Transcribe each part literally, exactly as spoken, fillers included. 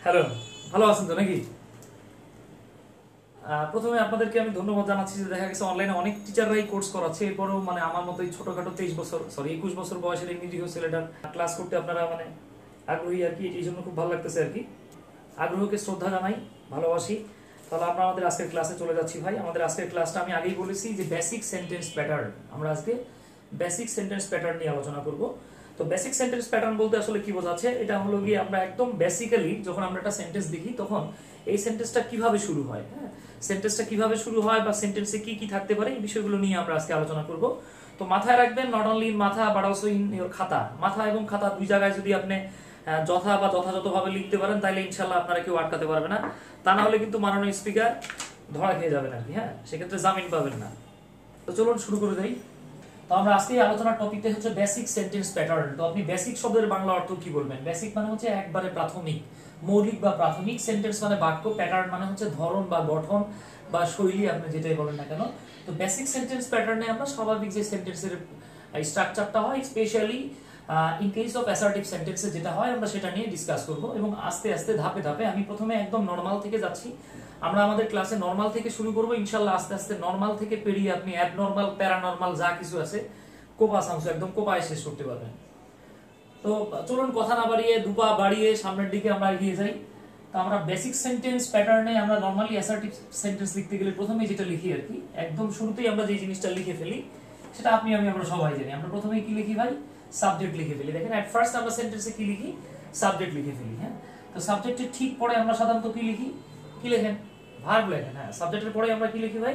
Hello, ভালো আছেন তো নাকি? প্রথমে আপনাদেরকে আমি ধন্যবাদ জানাচ্ছি যে দেখা গেছে অনলাইনে অনেক টিচাররাই কোর্স করাচ্ছে, এরপরেও মানে আমার মতো এই ছোটখাটো তেইশ বছর সরি একুশ বছর বয়সের এই নিরীহ ছেলেটার ক্লাস করতে আপনারা মানে আগ্রহী আর কি, এই জন্য খুব ভালো লাগতেছে আর কি। আগ্রহকে শ্রদ্ধা জানাই, ভালোবাসি। তাহলে আমরা আমাদের আজকের ক্লাসে চলে যাচ্ছি ভাই। আমাদের আজকের ক্লাসটা আমি আগেই বলেছি যে বেসিক সেন্টেন্স প্যাটার্ন, আমরা আজকে বেসিক সেন্টেন্স প্যাটার্ন নিয়ে আলোচনা করব। তো বেসিক সেন্টেন্স প্যাটার্ন বলতে আসলে কি বোঝাচ্ছে, এটা হলো গিয়ে আমরা একদম বেসিক্যালি যখন আমরা একটা সেন্টেন্স দেখি তখন এই সেন্টেন্সটা কিভাবে শুরু হয়, হ্যাঁ সেন্টেন্সটা কিভাবে শুরু হয় বা সেন্টেন্সে কি কি থাকতে পারে এই বিষয়গুলো নিয়ে আমরা আজকে আলোচনা করব। তো মাথায় রাখবেন, নট অনলি ইন মাথা বাট অলসো ইন ইওর খাতা। মাথা এবং খাতা দুই জায়গায় যদি আপনি যথা বা যথাযথভাবে লিখতে পারেন তাহলে ইনশাল্লাহ আপনারা কেউ আটকাতে পারবে না। তা না হলে কিন্তু মাননীয় স্পিকার ধরা খেয়ে যাবেন আর কি, হ্যাঁ সেক্ষেত্রে জামিন পাবেন না। তো চলুন শুরু করে দেই। তো আমরা আজকে আলোচনার টপিকটা হচ্ছে বেসিক সেন্টেন্স প্যাটার্ন। তো আপনি বেসিক শব্দের বাংলা অর্থ কি বলবেন? বেসিক মানে হচ্ছে একবারে প্রাথমিক, মৌলিক বা প্রাথমিক। সেন্টেন্স মানে বাক্য, প্যাটার্ন মানে হচ্ছে ধরন বা গঠন বা শৈলী, আপনি যেটাই বলেন না কেন। তো বেসিক সেন্টেন্স প্যাটার্নে আমরা স্বাভাবিক যে সেন্টেন্সের স্ট্রাকচারটা হয়, specially in case of assertive সেন্টেন্সে যেটা হয় আমরা সেটা নিয়ে ডিসকাস করব এবং আস্তে আস্তে ধাপে ধাপে। আমি প্রথমে একদম নরমাল থেকে যাচ্ছি, আমরা আমাদের ক্লাসে নরমাল থেকে শুরু করব ইনশাআল্লাহ। আস্তে আস্তে নরমাল থেকে পেরিয়ে আপনি অ্যাবনরমাল, প্যারানরমাল যা কিছু আছে কোপা সাংস একদম কোপায় শেষ করতে পারবেন। তো চলুন কথা না বাড়িয়ে দুপা বাড়িয়ে সামনের দিকে আমরা এগিয়ে যাই। তো আমরা বেসিক সেন্টেন্স প্যাটার্নে আমরা নরমালি অ্যাসার্টিভ সেন্টেন্স লিখতে গেলে প্রথমে যেটা লিখি আর কি, একদম শুরুতেই আমরা যে জিনিসটা লিখে ফেলি সেটা আপনি আমি আমরা সবাই জানি। আমরা প্রথমেই কি লিখি ভাই? সাবজেক্ট লিখে ফেলি। দেখেন এট ফার্স্ট আমরা সেন্টেন্সে কি লিখি? সাবজেক্ট লিখে ফেলি। হ্যাঁ, তো সাবজেক্টের ঠিক পরে আমরা সাধারণত কি লিখি? কি লেখেন? ভার্ব লেখেন। হ্যাঁ, সাবজেক্টের পরে আমরা কি লিখি ভাই?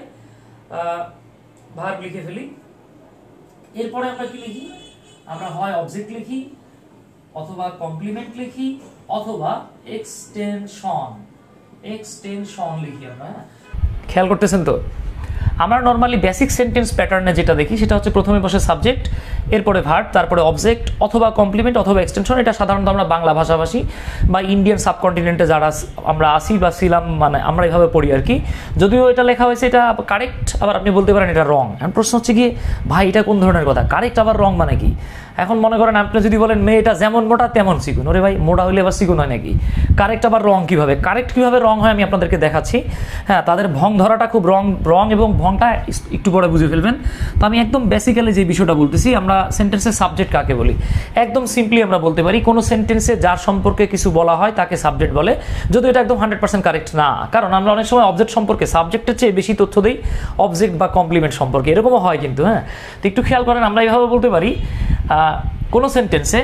ভার্ব লিখে ফেলি। এরপরে আমরা কি লিখি? আমরা হয় অবজেক্ট লিখি অথবা কমপ্লিমেন্ট লিখি অথবা এক্সটেনশন এক্সটেনশন লিখি আমরা। হ্যাঁ, খেয়াল করতেছেন তো? আমরা নরমালি বেসিক সেন্টেন্স প্যাটার্নে যেটা দেখি সেটা হচ্ছে প্রথমে বসে সাবজেক্ট, এরপরে ভার্ব, তারপরে অবজেক্ট অথবা কমপ্লিমেন্ট অথবা এক্সটেনশন। এটা সাধারণত আমরা বাংলা ভাষাভাষী বা ইন্ডিয়ান সাবকন্টিনেন্টে যারা আমরা আসি বা ছিলাম মানে আমরা এভাবে পড়ি আর কি। যদিও এটা লেখা হয়েছে এটা কারেক্ট, আবার আপনি বলতে পারেন এটা রং। এখন প্রশ্ন হচ্ছে কি ভাই এটা কোন ধরনের কথা? কারেক্ট আবার রং মানে কি? এখন মনে করেন আপনি যদি বলেন মেয়েটা যেমন মোটা তেমন চিকুন, ওরে ভাই মোটা হইলে আবার চিকুন হয় নাকি? কারেক্ট আবার রং কিভাবে? কারেক্ট কিভাবে রং হয় আমি আপনাদেরকে দেখাচ্ছি। হ্যাঁ, তাদের ভং ধরাটা খুব রং রং এবং ভংটা একটু পরে বুঝে ফেলবেন। তো আমি একদম বেসিক্যালি যে বিষয়টা বলতেছি, আমরা সেন্টেন্সের সাবজেক্ট কাকে বলি? একদম সিম্পলি আমরা বলতে পারি কোনো সেন্টেন্সে যার সম্পর্কে কিছু বলা হয় তাকে সাবজেক্ট বলে। যদিও এটা একদম হান্ড্রেড পার্সেন্ট কারেক্ট না, কারণ আমরা অনেক সময় অবজেক্ট সম্পর্কে সাবজেক্টের চেয়ে বেশি তথ্য দিই অবজেক্ট বা কমপ্লিমেন্ট সম্পর্কে, এরকমও হয় কিন্তু। হ্যাঁ, তো একটু খেয়াল করেন, আমরা এইভাবে বলতে পারি কোনো সেন্টেন্সে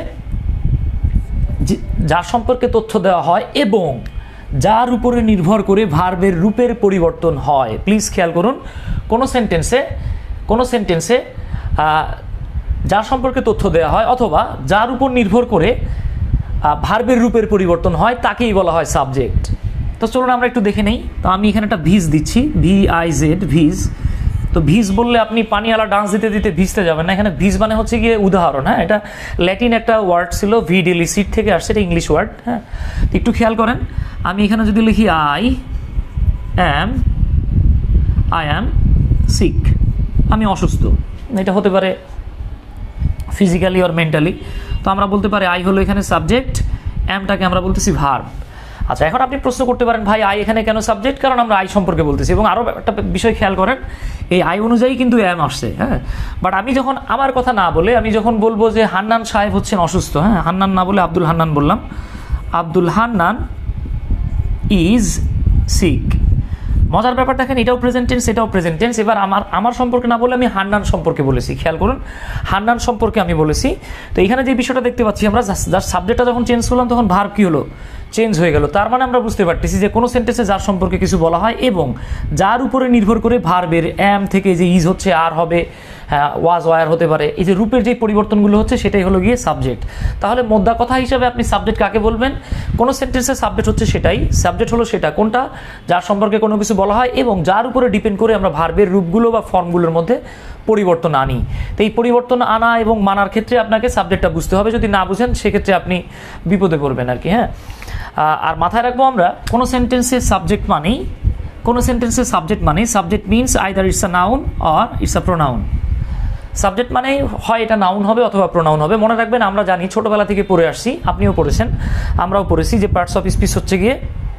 যার সম্পর্কে তথ্য দেওয়া হয় এবং যার উপরে নির্ভর করে ভার্বের রূপের পরিবর্তন হয়। প্লিজ খেয়াল করুন, কোনো সেন্টেন্সে কোনো সেন্টেন্সে যার সম্পর্কে তথ্য দেওয়া হয় অথবা যার উপর নির্ভর করে ভার্বের রূপের পরিবর্তন হয় তাকেই বলা হয় সাবজেক্ট। তো চলুন আমরা একটু দেখে নেই। তো আমি এখানে একটা ভিজ দিচ্ছি, ভি আই জেড, ভিজ। তো ভিজ বললে আপনি পানিওয়ালা ডান্স দিতে দিতে ভিজতে যাবেন না। এখানে ভিজ মানে হচ্ছে গিয়ে উদাহরণ। হ্যাঁ, এটা ল্যাটিন একটা ওয়ার্ড ছিল, ভি ডিলিসিট থেকে আসছে, এটা ইংলিশ ওয়ার্ড। হ্যাঁ, একটু খেয়াল করেন, আমি এখানে যদি লিখি I am I am sick, আমি অসুস্থ, এটা হতে পারে ফিজিক্যালি অর মেন্টালি। তো আমরা বলতে পারি আই হলো এখানে সাবজেক্ট, অ্যামটাকে আমরা বলতেছি ভার্ব। আচ্ছা, এখন আপনি প্রশ্ন করতে পারেন ভাই আই এখানে কেন সাবজেক্ট? কারণ আমরা আই সম্পর্কে বলতেছি। এবং আরও একটা বিষয় খেয়াল করেন, এই আই অনুযায়ী কিন্তু অ্যাম আসছে। হ্যাঁ, বাট আমি যখন আমার কথা না বলে আমি যখন বলবো যে হান্নান সাহেব হচ্ছেন অসুস্থ, হ্যাঁ হান্নান না বলে আব্দুল হান্নান বললাম, আব্দুল হান্নান ইজ সিক। মজার ব্যাপার দেখেন, এটাও প্রেজেন্ট টেন্স, এটাও প্রেজেন্ট টেন্স। এবার আমার আমার সম্পর্কে না বলে আমি হান্নান সম্পর্কে বলেছি। খেয়াল করুন, হান্নান সম্পর্কে আমি বলেছি। তো এখানে যে বিষয়টা দেখতে পাচ্ছি আমরা, যার সাবজেক্টটা যখন চেঞ্জ করলাম তখন ভার্ব কি হলো? চেঞ্জ হয়ে গেল। তার মানে আমরা বুঝতে পারতেছি যে কোনো সেন্টেন্সে যার সম্পর্কে কিছু বলা হয় এবং যার উপরে নির্ভর করে ভার্বের অ্যাম থেকে যে ইজ হচ্ছে আর হবে, হ্যাঁ ওয়াজ ওয়ার হতে পারে, এই যে রূপের যে পরিবর্তনগুলো হচ্ছে সেটাই হলো গিয়ে সাবজেক্ট। তাহলে মোদ্দা কথা হিসাবে আপনি সাবজেক্ট কাকে বলবেন? কোনো সেন্টেন্সের সাবজেক্ট হচ্ছে সেটাই, সাবজেক্ট হলো সেটা কোনটা যার সম্পর্কে কোনো কিছু বলা হয় এবং যার উপরে ডিপেন্ড করে আমরা ভার্বের রূপগুলো বা ফর্মগুলোর মধ্যে পরিবর্তন আনি। তো এই পরিবর্তন আনা এবং মানার ক্ষেত্রে আপনাকে সাবজেক্টটা বুঝতে হবে। যদি না বুঝেন সেক্ষেত্রে আপনি বিপদে পড়বেন আর কি। হ্যাঁ, আর মাথায় রাখবো আমরা কোনো সেন্টেন্সের সাবজেক্ট মানেই কোনো সেন্টেন্সের সাবজেক্ট মানে subject means either it's a noun or it's a pronoun. Subject মানে হয় এটা নাউন হবে অথবা প্রোনাউন হবে। মনে রাখবেন আমরা জানি ছোটবেলা থেকে পড়ে আসছি, আপনিও পড়েছেন, আমরাও পড়েছি যে পার্টস অফ স্পিচ হচ্ছে গিয়ে,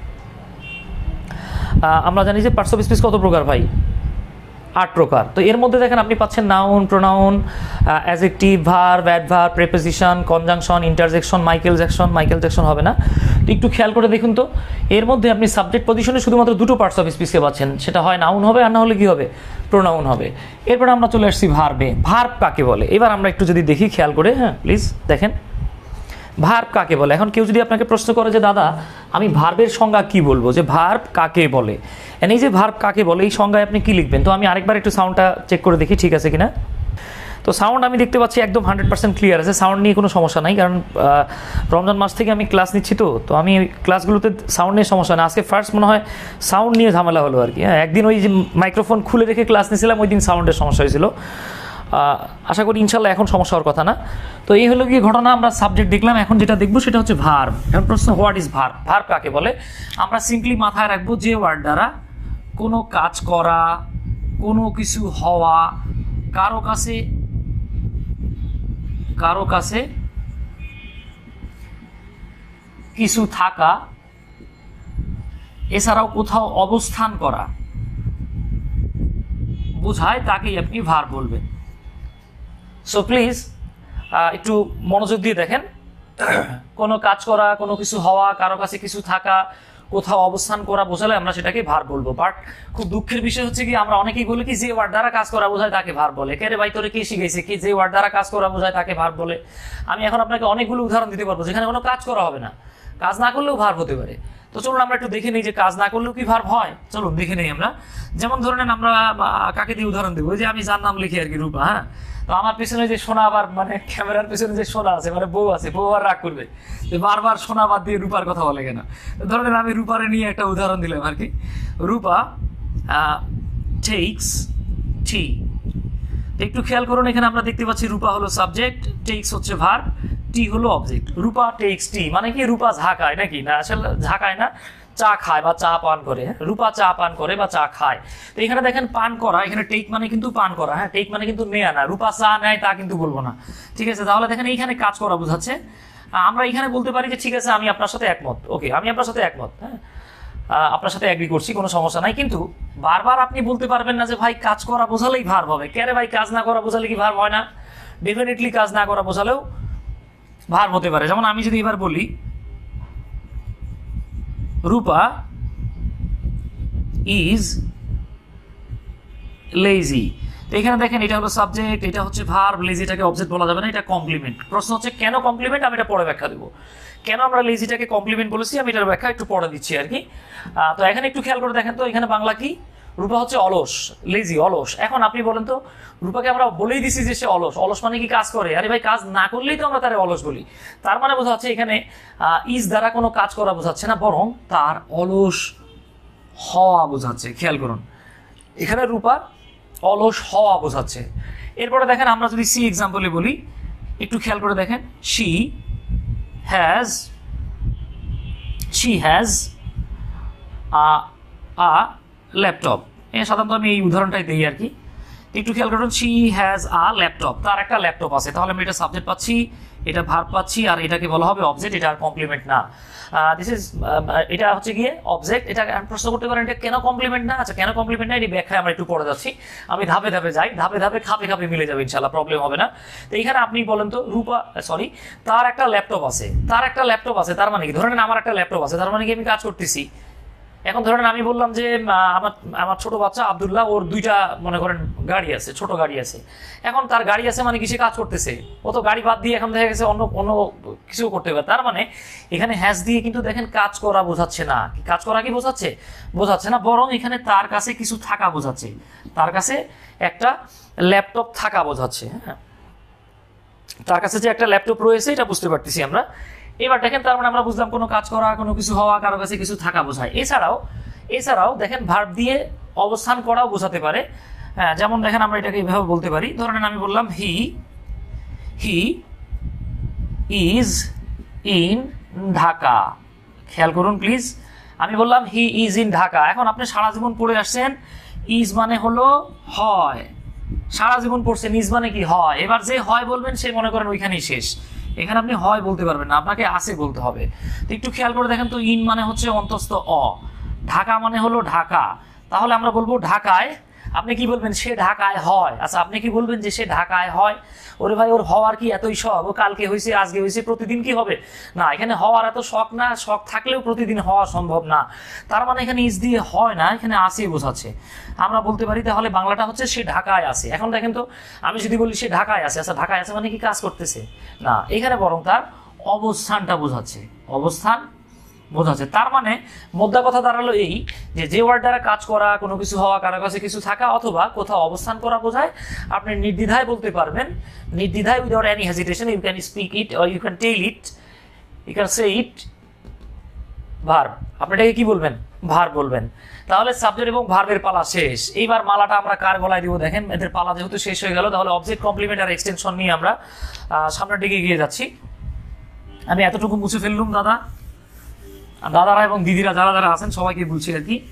আমরা জানি যে পার্টস অফ স্পিচ কত প্রকার ভাই, আট প্রকার। তো এর মধ্যে দেখেন আপনি পাচ্ছেন noun, pronoun, adjective, verb, adverb, preposition, conjunction, interjection, Michael Jackson, Michael Jackson হবে না। তো একটু খেয়াল করে দেখুন তো, এর মধ্যে আপনি সাবজেক্ট পজিশনে শুধুমাত্র দুটো পার্টস অফ স্পিচকে পাচ্ছেন, সেটা হয় নাউন হবে আর না হলে কি হবে, প্রোনাউন হবে। এরপরে আমরা চলে আসছি ভার্বে। ভার্ব কাকে বলে এবার আমরা একটু যদি দেখি খেয়াল করে, হ্যাঁ প্লিজ দেখেন ভার্ব কাকে বলে। এখন কেউ যদি আপনাকে প্রশ্ন করে যে দাদা আমি ভার্বের সংজ্ঞা কি বলবো, যে ভার্ব কাকে বলে, এই যে ভার্ব কাকে বলে এই সংজ্ঞায় আপনি কি লিখবেন। তো আমি আরেকবার একটু সাউন্ডটা চেক করে দেখি ঠিক আছে কিনা। তো সাউন্ড আমি দেখতে পাচ্ছি একদম হান্ড্রেড পার্সেন্ট ক্লিয়ার আছে, সাউন্ড নিয়ে কোনো সমস্যা নাই, কারণ রমজান মাস থেকে আমি ক্লাস নিচ্ছি, তো তো আমি ক্লাসগুলোতে সাউন্ড নিয়ে সমস্যা না। আজকে ফার্স্ট মনে হয় সাউন্ড নিয়ে ঝামেলা হলো আর কি। হ্যাঁ, একদিন ওই যে মাইক্রোফোন খুলে রেখে ক্লাস নিয়েছিলাম, ওই দিন সাউন্ডের সমস্যা হয়েছিল। আশা করি ইনশাল্লাহ এখন সমস্যা হওয়ার কথা না। তো এই হলো গিয়ে ঘটনা, আমরা সাবজেক্ট দেখলাম, এখন যেটা দেখবো সেটা হচ্ছে ভার্ব। এখন প্রশ্ন, হোয়াট ইজ ভার্ব? ভার্ব কাকে বলে? আমরা সিম্পলি মাথায় রাখবো যে ওয়ার্ড দ্বারা কোনো কাজ করা, কোনো কিছু হওয়া, কারো কাছে কারো কাছে কিছু থাকা, এছাড়াও কোথাও অবস্থান করা বোঝায়, তাকেই আপনি ভার্ব বলবেন। সো প্লিজ একটু মনোযোগ দিয়ে দেখেন, কোনো কাজ করা, কোনো কিছু হওয়া, কারো কাছে কিছু থাকা, কোথাও অবস্থান করা বোঝালে আমরা সেটাকে ভার্ব বলবো। বাট খুব দুঃখের বিষয় হচ্ছে কি, আমরা অনেকেই বলি কি যে ওয়ার্ড দ্বারা কাজ করা বোঝায় তাকে ভার্ব বলে। কে রে ভাই তোরে কে শিখেছে কি যে ওয়ার্ড দ্বারা কাজ করা বোঝায় তাকে ভার্ব বলে? আমি এখন আপনাকে অনেকগুলো উদাহরণ দিতে পারবো যেখানে কোনো কাজ করা হবে না, কাজ না করলেও ভার্ব হতে পারে। তো চলুন আমরা একটু দেখে নিই যে কাজ না করলেও কি ভার্ব হয়। চলুন দেখে নিই আমরা। যেমন ধরে নেন আমরা কাকে দিয়ে উদাহরণ দেবো, যে আমি যার নাম লিখি আর কি, রূপা। হ্যাঁ, তো আমার পিছনে যে সোনা, আবার মানে ক্যামেরার পিছনে যে সোনা আছে, মানে বউ আছে, বউ আর রাগ করবে যে বারবার সোনা বাদ দিয়ে রূপার কথা বলে কেন। ধরে নেন আমি রূপারে নিয়ে একটা উদাহরণ দিলাম আর কি। Rupa takes tea. একটু খেয়াল করুন, এখানে আমরা দেখতে পাচ্ছি রূপা হলো সাবজেক্ট, টেক্স হচ্ছে ভার্ব, টি হলো অবজেক্ট। রূপা টেক্স টি মানে কি, রূপা ঝাঁকায় নাকি? না, আসলে ঝাঁকায় না, চা খায় বা চা পান করে। রূপা চা পান করে বা চা খায়। তো এখানে দেখেন পান করা, এখানে টেক মানে কিন্তু পান করা। হ্যাঁ, টেক মানে কিন্তু নেয়া না। রূপা চা নেয় তা কিন্তু বলবো না, ঠিক আছে? তাহলে দেখেন এইখানে কাজ করা বোঝাচ্ছে। আমরা এখানে বলতে পারি যে ঠিক আছে আমি আপনার সাথে একমত, ওকে আমি আপনার সাথে একমত, হ্যাঁ আপনার সাথে এগ্রি করছি, কোনো সমস্যা নাই। কিন্তু বারবার আপনি বলতে পারবেন না যে ভাই কাজ করা বোঝালেই ভার্ব হবে। কেরে ভাই কাজ না করা বোঝালে কি ভার্ব হয় না? ডেফিনেটলি কাজ না করা বোঝালেও ভার্ব হতে পারে। যেমন আমি যদি এবার বলি রূপা ইজ লেজি, তো এখানে দেখেন এটা হলো সাবজেক্ট, এটা হচ্ছে ভার্ব, লেজিটাকে অবজেক্ট বলা যাবে না, এটা কমপ্লিমেন্ট। প্রশ্ন হচ্ছে কেন কমপ্লিমেন্ট, আমি এটা পরে ব্যাখ্যা দেবো। কেন আমরা লেজিটাকে কমপ্লিমেন্ট বলেছি আমি এটার ব্যাখ্যা একটু পরে দিচ্ছি আর কি। তো এখানে একটু খেয়াল করে দেখেন তো, এখানে বাংলা কি, রূপা হচ্ছে অলস, লেজি অলস। এখন আপনি বলেন তো, রূপাকে আমরা বলেই দিছি যে সে অলস, অলস মানে কি কাজ করে? আরে ভাই কাজ না করলেই তো আমরা তার অলস বলি। তার মানে বোঝা যাচ্ছে এখানে ইজ দ্বারা কোনো কাজ করা বোঝাচ্ছে না, বরং তার অলস হওয়া বোঝাচ্ছে। খেয়াল করুন, এখানে রূপার অলস হওয়া বোঝাচ্ছে। এরপরে দেখেন আমরা যদি সি এক্সাম্পলে বলি, একটু খেয়াল করে দেখেন, she has she has a laptop. সাধারণত আমি এই উদাহরণটাই দিই আর কি। একটু খেয়াল করুন, শি হ্যাজ আ ল্যাপটপ, তার একটা ল্যাপটপ আছে। তাহলে আমি এটা সাবজেক্ট পাচ্ছি, এটা ভার্ব পাচ্ছি, আর এটাকে বলা হবে অবজেক্ট, এটা আর কমপ্লিমেন্ট না। দিস ইজ এটা হচ্ছে গিয়ে অবজেক্ট। এটা প্রশ্ন করতে পারেন এটা কেন কমপ্লিমেন্ট না? আচ্ছা, কেন কমপ্লিমেন্ট না এই ব্যাখ্যায় আমরা একটু পড়ে যাচ্ছি। আমি ধাপে ধাপে যাই, ধাপে ধাপে খাপে খাপে মিলে যাবে ইনশাল্লাহ, প্রবলেম হবে না। তো এখানে আপনি বলেন তো, রূপা সরি তার একটা ল্যাপটপ আছে, তার একটা ল্যাপটপ আছে তার মানে কি? ধরেন আমার একটা ল্যাপটপ আছে, তার মানে কি আমি কাজ করতেছি। এখন ধরেন আমি বললাম যে আমার আমার ছোট বাচ্চা আব্দুল্লাহ, ওর দুইটা মনে করেন গাড়ি আছে, ছোট গাড়ি আছে। এখন তার গাড়ি আছে মানে কি সে কাজ করতেছে, ও তো গাড়ি বাদ দিয়ে এখন দেখা গেছে অন্য অন্য কিছু করতে পারে। তার মানে এখানে হ্যাজ দিয়ে কিন্তু দেখেন কাজ করা বোঝাচ্ছে না। কাজ করা কি বোঝাচ্ছে? বোঝাচ্ছে না, বরং এখানে তার কাছে কিছু থাকা বোঝাচ্ছে, তার কাছে একটা ল্যাপটপ থাকা বোঝাচ্ছে। হ্যাঁ, তার কাছে যে একটা ল্যাপটপ রয়েছে এটা বুঝতে পারতেছি আমরা। এবার দেখেন তার মানে আমরা বুঝলাম কোনো কাজ করা, কোনো কিছু হওয়া, কারো কাছে কিছু থাকা বোঝায়। এছাড়াও এছাড়াও দেখেন ভার্ব দিয়ে অবস্থান করাও বোঝাতে পারে। হ্যাঁ, যেমন দেখেন আমরা এটাকে এইভাবে বলতে পারি। ধরেন আমি বললাম he he is in Dhaka. খেয়াল করুন প্লিজ, আমি বললাম হি ইজ ইন ঢাকা। এখন আপনি সারা জীবন পড়ে আসছেন ইজ মানে হলো হয়, সারা জীবন পড়ছেন, ইজ মানে কি হয়, এবার যে হয় বলবেন সে মনে করেন ওইখানেই শেষ, এখানে আপনি হয় বলতে পারবেন না, আপনাকে আছে বলতে হবে। তো একটু খেয়াল করে দেখেন তো, ইন মানে হচ্ছে অন্তস্থ অ, ঢাকা মানে হলো ঢাকা, তাহলে আমরা বলবো ঢাকায়, আপনি কি বলবেন সে ঢাকায় হয়। আচ্ছা আপনি কি বলবেন যে সে ঢাকায় হয়, ওরে ভাই ওর হওয়ার কি এতই শখ, ও কালকে হয়েছে আজকে হয়েছে প্রতিদিন কি হবে না, এখানে হওয়ার এত শখ না, শখ থাকলেও প্রতিদিন হওয়া সম্ভব না, তার মানে এখানে ইজ দিয়ে হয় না, এখানে আসে বোঝাচ্ছে। আমরা বলতে পারি তাহলে বাংলাটা হচ্ছে সে ঢাকায় আছে। এখন দেখেন তো আমি যদি বলি সে ঢাকায় আছে, আচ্ছা ঢাকায় আছে মানে কি কাজ করতেছে না, এখানে বরং তার অবস্থানটা বোঝাচ্ছে, অবস্থান বোঝাচ্ছে। তার মানে মোদ্দা কথা দাঁড়ালো এই যে যে ওয়ার্ড দ্বারা কাজ করা, কোনো কিছু হওয়া, কারো কাছে কিছু থাকা অথবা কোথাও অবস্থান করা বোঝায়, আপনি নির্দ্বিধায় বলতে পারবেন, নির্দ্বিধায় without any hesitation you can speak it or you can tell it, you can say it verb. আপনি এটাকে কি বলবেন, ভার্ব বলবেন। তাহলে সাবজেক্ট এবং ভার্বের পালা শেষ। এইবার মালাটা আমরা কার গলায় দিব দেখেন, এদের পালা যেহেতু শেষ হয়ে গেল, তাহলে অবজেক্ট কমপ্লিমেন্ট আর এক্সটেনশন নিয়ে আমরা সামনের দিকে এগিয়ে যাচ্ছি। আমি এতটুকু মুছে ফেললুম দাদা, দাদারা এবং দিদিরা যারা যারা আছেন সবাইকে বলছি আর কি।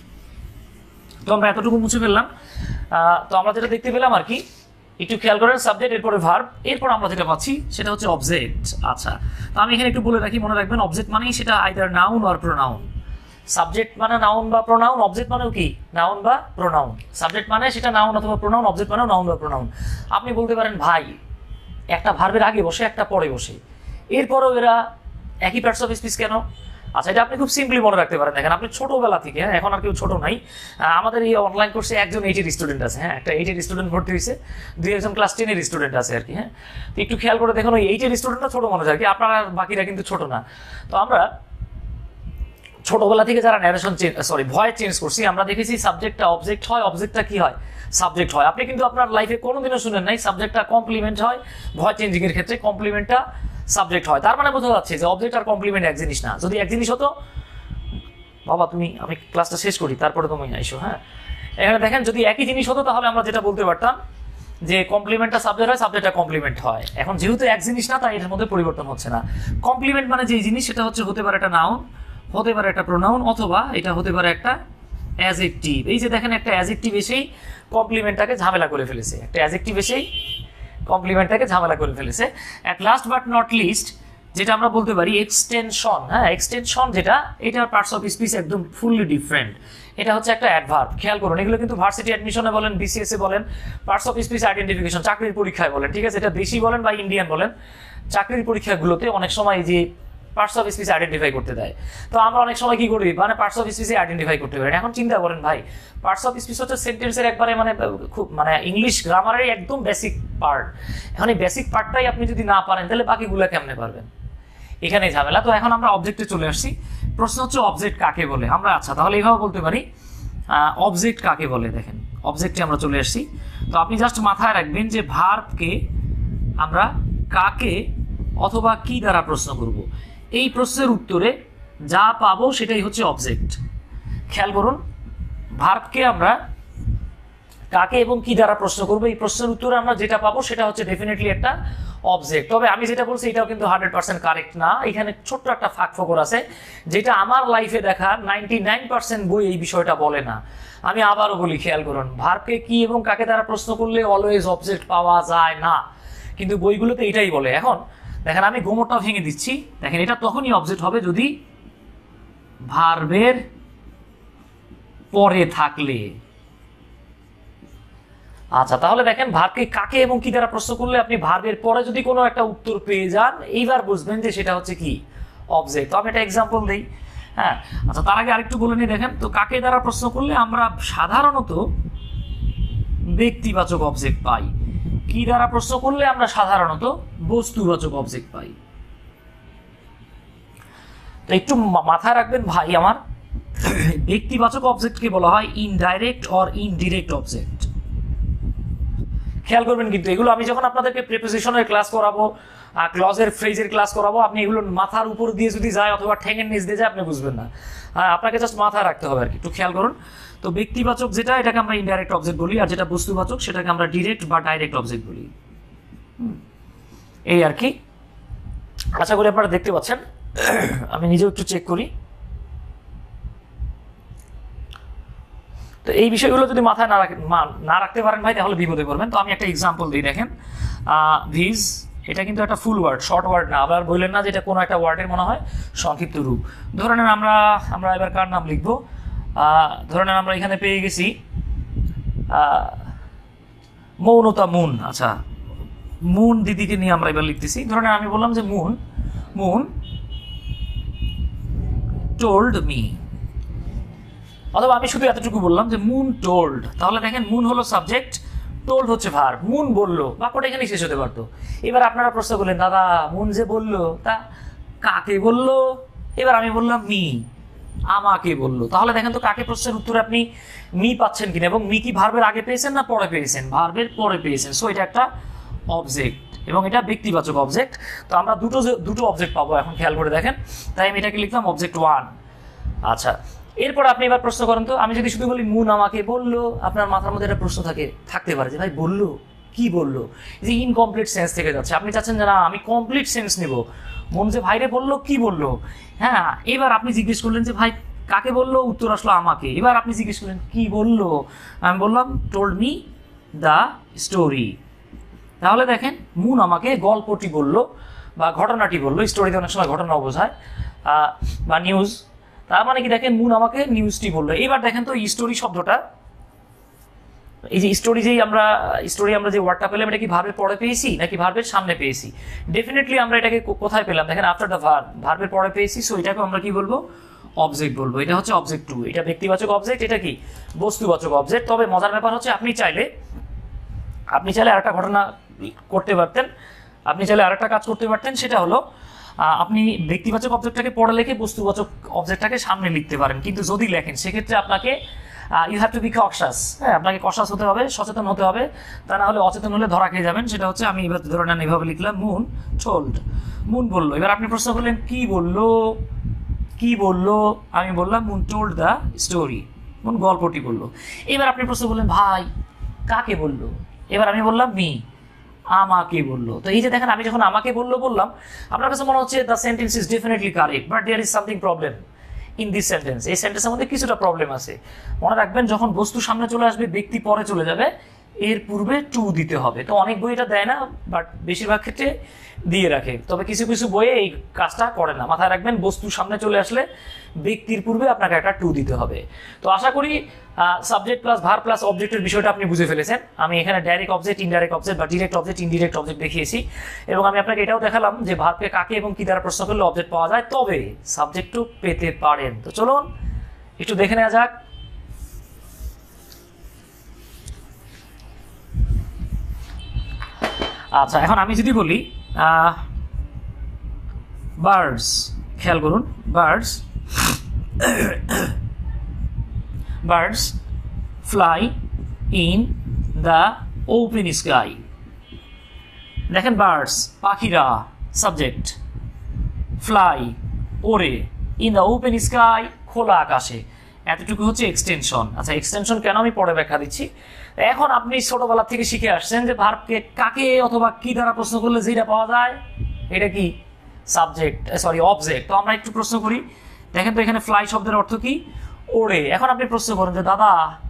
তো আমরা এতটুকু মুছে ফেললাম। তো আমরা যেটা দেখতে পেলাম আর কি, একটু খেয়াল করেন, সাবজেক্ট এরপরে ভার্ব, এরপর আমরা যেটা পাচ্ছি সেটা হচ্ছে অবজেক্ট। আচ্ছা তো আমি এখানে একটু বলে রাখি, মনে রাখবেন অবজেক্ট মানেই সেটা either noun or pronoun. Subject মানে নাউন বা প্রোনাউন, অবজেক্ট মানেও কি নাউন বা প্রোনাউন। সাবজেক্ট মানে সেটা নাউন অথবা প্রোনাউন, অবজেক্ট মানেও নাউন বা প্রোনাউন। আপনি বলতে পারেন ভাই একটা ভার্বের আগে বসে একটা পরে বসে, এরপরও এরা একই পার্টস অফ স্পিচ কেন? আচ্ছা এটা আপনি খুব সিম্পলি মনে রাখতে পারেন। দেখেন আপনি ছোটবেলা থেকে, হ্যাঁ এখন আর কেউ ছোট নাই, আমাদের এই অনলাইন কোর্সে একজন এইটের স্টুডেন্ট আছে, হ্যাঁ একটা এইটের স্টুডেন্ট ভর্তি হয়েছে, দুই একজন ক্লাস টেনের স্টুডেন্ট আছে আর কি। হ্যাঁ তো একটু খেয়াল করে দেখুন, ওই এইটের স্টুডেন্টটা ছোট মনে হয় আর কি, আপনারা বাকিরা কিন্তু ছোট না। তো আমরা ছোটবেলা থেকে যারা narration change sorry voice change করছি, আমরা দেখেছি সাবজেক্টটা অবজেক্ট হয়, অবজেক্টটা কি হয়, সাবজেক্ট হয়। আপনি কিন্তু আপনার লাইফে কোনোদিনও শুনেন নাই সাবজেক্টটা কমপ্লিমেন্ট হয়, ভয়েস চেঞ্জিং এর ক্ষেত্রে কমপ্লিমেন্টটা সাবজেক্ট হয়। তার মানে বোঝা যাচ্ছে যে অবজেক্ট আর কমপ্লিমেন্ট এক জিনিস না। যদি এক জিনিস হতো, বাবা তুমি আমি ক্লাসটা শেষ করি তারপরে তুমি আইসো। হ্যাঁ এখানে দেখেন যদি একই জিনিস হতো তাহলে আমরা যেটা বলতে পারতাম যে কমপ্লিমেন্টটা সাবজেক্ট হয়, সাবজেক্টটা কমপ্লিমেন্ট হয়। এখন যেহেতু এক জিনিস না তাই এর মধ্যে পরিবর্তন হচ্ছে না। কমপ্লিমেন্ট মানে যে জিনিস সেটা হচ্ছে হতে পারে একটা নাউন, হতে পারে একটা প্রোনাউন, অথবা এটা হতে পারে একটা অ্যাজেক্টিভ। এই যে দেখেন একটা অ্যাজেক্টিভ এসেই কমপ্লিমেন্টটাকে ঝামেলা করে ফেলেছে, একটা অ্যাজেক্টিভ এসেই কমপ্লিমেন্টটাকে ঝামেলা করে ফেলেছে। At last but not least যেটা আমরা বলতে পারি এক্সটেনশন। হ্যাঁ এক্সটেনশন যেটা, এটার পার্টস অফ স্পিচ একদম ফুললি ডিফারেন্ট। এটা হচ্ছে একটা অ্যাডভার্ব। খেয়াল করুন এগুলো কিন্তু ভার্সিটি অ্যাডমিশনে বলেন, বিসিএস এ বলেন, পার্টস অফ স্পিচ আইডেন্টিফিকেশন চাকরির পরীক্ষায় বলেন, ঠিক আছে, এটা দেশি বলেন বা ইন্ডিয়ান বলেন, চাকরির পরীক্ষাগুলোতে অনেক সময় যে পার্টস অফ স্পিচ আইডেন্টিফাই করতে দেয়। তো আমরা অনেক সময় কি করি, মানে পার্টস অফ স্পিচে আইডেন্টিফাই করতে পারি। এখন চিন্তা করেন ভাই, পার্টস অফ স্পিচ হচ্ছে সেন্টেন্সের একবারে মানে খুব মানে ইংলিশ গ্রামারের একদম বেসিক পার্ট। এখন এই বেসিক পার্টটাই আপনি যদি না পারেন তাহলে বাকিগুলো কেমনে পারবেন? এখানেই ঝামেলা। তো এখন আমরা অবজেক্টে চলে আসছি। প্রশ্ন হচ্ছে অবজেক্ট কাকে বলে আমরা। আচ্ছা তাহলে এইভাবে বলতে পারি অবজেক্ট কাকে বলে। দেখেন অবজেক্টে আমরা চলে আসছি। তো আপনি জাস্ট মাথায় রাখবেন যে ভার্বকে আমরা কাকে অথবা কি দ্বারা প্রশ্ন করব, এই প্রশ্নের উত্তরে যা পাবো সেটাই হচ্ছে অবজেক্ট। খেয়াল করুন, ভার্বকে আমরা কাকে এবং কি দ্বারা প্রশ্ন করবো, এই প্রশ্নের উত্তরে আমরা যেটা পাবো সেটা হচ্ছে ডেফিনেটলি একটা অবজেক্ট। তবে আমি যেটা বলছি এটাও কিন্তু হান্ড্রেড পার্সেন্ট কারেক্ট না। এখানে ছোট্ট একটা ফাঁক ফোকর আছে যেটা আমার লাইফে দেখা নাইনটি নাইন পার্সেন্ট বই এই বিষয়টা বলে না। আমি আবারও বলি, খেয়াল করুন, ভার্বকে কি এবং কাকে দ্বারা প্রশ্ন করলে অলওয়েজ অবজেক্ট পাওয়া যায় না, কিন্তু বইগুলোতে এটাই বলে। এখন দেখেন আমি গোমরটা ভেঙে দিচ্ছি। দেখেন এটা তখনই অবজেক্ট হবে যদি ভার্বের পরে থাকলে। আচ্ছা তাহলে দেখেন ভার্বকে কাকে এবং কি দ্বারা প্রশ্ন করলে আপনি ভার্বের পরে যদি কোনো একটা উত্তর পেয়ে যান, এইবার বুঝবেন যে সেটা হচ্ছে কি অবজেক্ট। তো আমি একটা এক্সাম্পল দিই। হ্যাঁ আচ্ছা তার আগে আরেকটু বলে নিই। দেখেন তো কাকে দ্বারা প্রশ্ন করলে আমরা সাধারণত ব্যক্তিবাচক অবজেক্ট পাই, কি দ্বারা প্রশ্ন করলে আমরা সাধারণত বস্তুবাচক অবজেক্ট পাই। তো একটু মাথায় রাখবেন ভাই আমার, ব্যক্তিবাচক অবজেক্টকে বলা হয় ইনডাইরেক্ট অর ইনডিরেক্ট অবজেক্ট। খেয়াল করবেন কিন্তু এগুলো আমি যখন আপনাদেরকে প্রিপোজিশনের ক্লাস করাবো, ক্লজের ফ্রেজের ক্লাস করাবো, আপনি এগুলো মাথার উপর দিয়ে যদি যায় অথবা ঠ্যাঙের নিচ দিয়ে যায় আপনি বুঝবেন না। হ্যাঁ আপনাকে জাস্ট মাথায় রাখতে হবে আর কি, একটু খেয়াল করুন। তো ব্যক্তিবাচক যেটা, এটাকে আমরা ইনডাইরেক্ট অবজেক্ট বলি, আর যেটা বস্তুবাচক সেটাকে আমরা ডিরেক্ট বা ডাইরেক্ট অবজেক্ট বলি। এই আর কি, আশা করি আপনারা দেখতে পাচ্ছেন। আমি নিজেও একটু চেক করি। তো এই বিষয়গুলো যদি মাথায় না রাখেন না রাখতে পারেন ভাই, তাহলে বিপদে পড়বেন। তো আমি একটা এক্সাম্পল দিই, দেখেন ভিজ, এটা কিন্তু একটা ফুল ওয়ার্ড, শর্ট ওয়ার্ড না। আবার বললেন না যে এটা কোনো একটা ওয়ার্ডের মনে হয় সংক্ষিপ্ত রূপ। ধরে নেন আমরা আমরা এবার কার নাম লিখবো, ধরে নেন আমরা এখানে পেয়ে গেছি মৌনতা মুন। আচ্ছা, মুন দিদিকে নিয়ে আমরা এবার লিখতেছি। ধরে নেন আমি বললাম যে মুন মুন টোল্ড মি, অথবা আমি শুধু এতটুকু বললাম যে মুন টোল্ড। তাহলে দেখেন মুন হলো সাবজেক্ট, টোল্ড হচ্ছে ভার্ব। মুন বললো, বাক্যটা এখানেই শেষ হতে পারতো। এবার আপনারা প্রশ্ন করলেন, দাদা মুন যে বললো তা কাকে বললো? এবার আমি বললাম মি, আমাকে বললো। তাহলে দেখেন তো কাকে প্রশ্নের উত্তরে আপনি মি পাচ্ছেন কিনা, এবং মি কি ভার্বের আগে পেয়েছেন না পরে পেয়েছেন? ভার্বের পরে পেয়েছেন। সো এটা একটা অবজেক্ট এবং এটা ব্যক্তিবাচক অবজেক্ট। তো আমরা দুটো দুটো অবজেক্ট পাবো এখন, খেয়াল করে দেখেন। তাই আমি এটাকে লিখলাম অবজেক্ট ওয়ান। আচ্ছা, এরপর আপনি এবার প্রশ্ন করেন তো, আমি যদি শুধু বলি মুন আমাকে বললো, আপনার মাথার মধ্যে একটা প্রশ্ন থাকে থাকতে পারে যে ভাই বললো কি বললো, যে ইনকমপ্লিট সেন্স থেকে যাচ্ছে। আপনি চাচ্ছেন যে না আমি কমপ্লিট সেন্স নেব, মন যে ভাইরে বললো কি বললো। হ্যাঁ, এবার আপনি জিজ্ঞেস করলেন যে ভাই কাকে বললো, উত্তর আসলো আমাকে। এবার আপনি জিজ্ঞেস করলেন কি বললো, আমি বললাম টোল্ড মি দ্য স্টোরি। তাহলে দেখেন মুন আমাকে গল্পটি বললো বা ঘটনাটি বললো, স্টোরিতে অনেক সময় ঘটনাও বোঝায় বা নিউজ। তার মানে কি দেখেন মুন আমাকে নিউজটি বললো। এবার দেখেন তো স্টোরি শব্দটা, এই যে স্টোরি যেই আমরা স্টোরি আমরা যে ওয়ার্ডটা পেলাম, এটা কি ভার্বের পরে পেয়েছি নাকি ভার্বের সামনে পেয়েছি? ডেফিনেটলি আমরা এটাকে কোথায় পেলাম, দেখেন আফটার দ্য ভার্ব, ভার্বের পরে পেয়েছি। সো এটাকে আমরা কি বলবো, অবজেক্ট বলবো। এটা হচ্ছে অবজেক্ট টু, এটা ব্যক্তিবাচক অবজেক্ট, এটা কি বস্তুবাচক অবজেক্ট। তবে মজার ব্যাপার হচ্ছে আপনি চাইলে আপনি চাইলে আরেকটা ঘটনা করতে পারতেন, আপনি চাইলে আরেকটা কাজ করতে পারতেন। সেটা হলো আপনি ব্যক্তিবাচক অবজেক্টটাকে পরে লিখে বস্তুবাচক অবজেক্টটাকে সামনে লিখতে পারেন। কিন্তু যদি লেখেন সেক্ষেত্রে আপনাকে you have to be cautious. হ্যাঁ, আপনাকে কশাস হতে হবে, সচেতন হতে হবে। তা না হলে অচেতন হলে ধরা খেয়ে যাবেন। সেটা হচ্ছে আমি এবার ধরে নেন এভাবে লিখলাম মুন টোল্ড, মুন বললো। এবার আপনি প্রশ্ন করলেন কি বললো, কি বললো? আমি বললাম Moon told the story, Moon গল্পটি বললো। এবার আপনি প্রশ্ন করলেন ভাই কাকে বললো? এবার আমি বললাম মি, আমাকে বললো। তো এই যে দেখেন আমি যখন আমাকে বললো বললাম, আপনার কাছে মনে হচ্ছে the sentence is definitely correct, but there is something problem in this sentence. এই সেন্টেন্সের মধ্যে কিছুটা প্রবলেম আছে। মনে রাখবেন যখন বস্তু সামনে চলে আসবে, ব্যক্তি পরে চলে যাবে, এর পূর্বে টু দিতে হবে। তো অনেক বই এটা দেয় না, বাট বেশিরভাগ ক্ষেত্রে দিয়ে রাখে। তবে কিছু কিছু বইয়ে এই কাজটা করে না। মাথায় রাখবেন বস্তু সামনে চলে আসলে ব্যক্তির পূর্বে আপনাকে একটা টু দিতে হবে। তো আশা করি সাবজেক্ট প্লাস ভার্ব প্লাস অবজেক্টের বিষয়টা আপনি বুঝে ফেলেছেন। আমি এখানে ডাইরেক্ট অবজেক্ট, ইনডাইরেক্ট অবজেক্ট বা ডিরেক্ট অবজেক্ট, ইনডিরেক্ট অবজেক্ট দেখিয়েছি, এবং আমি আপনাকে এটাও দেখালাম যে ভার্বকে কাকে এবং কি দ্বারা প্রশ্ন করলে অবজেক্ট পাওয়া যায়, তবে সাবজেক্টও পেতে পারেন। তো চলুন একটু দেখে নেওয়া যাক। আচ্ছা, এখন আমি যদি বলি বার্ডস, খেয়াল করুন, birds birds fly in the open sky. দেখেন বার্ডস পাখিরা সাবজেক্ট, ফ্লাই ওড়ে, ইন দ্য ওপেন স্কাই খোলা আকাশে। এতটুকু হচ্ছে এক্সটেনশন। আচ্ছা, এক্সটেনশন কেন আমি পরে ব্যাখ্যা দিচ্ছি। এখন আপনি ছোটবেলা থেকে শিখে আসছেন যে ভার্বকে কাকে অথবা কি দ্বারা প্রশ্ন করলে যেটা পাওয়া যায় এটা কি সাবজেক্ট, সরি অবজেক্ট। তো আমরা একটু প্রশ্ন করি। দেখেন তো এখানে ফ্লাই শব্দের অর্থ কি, ওড়ে। এখন আপনি প্রশ্ন করেন যে দাদা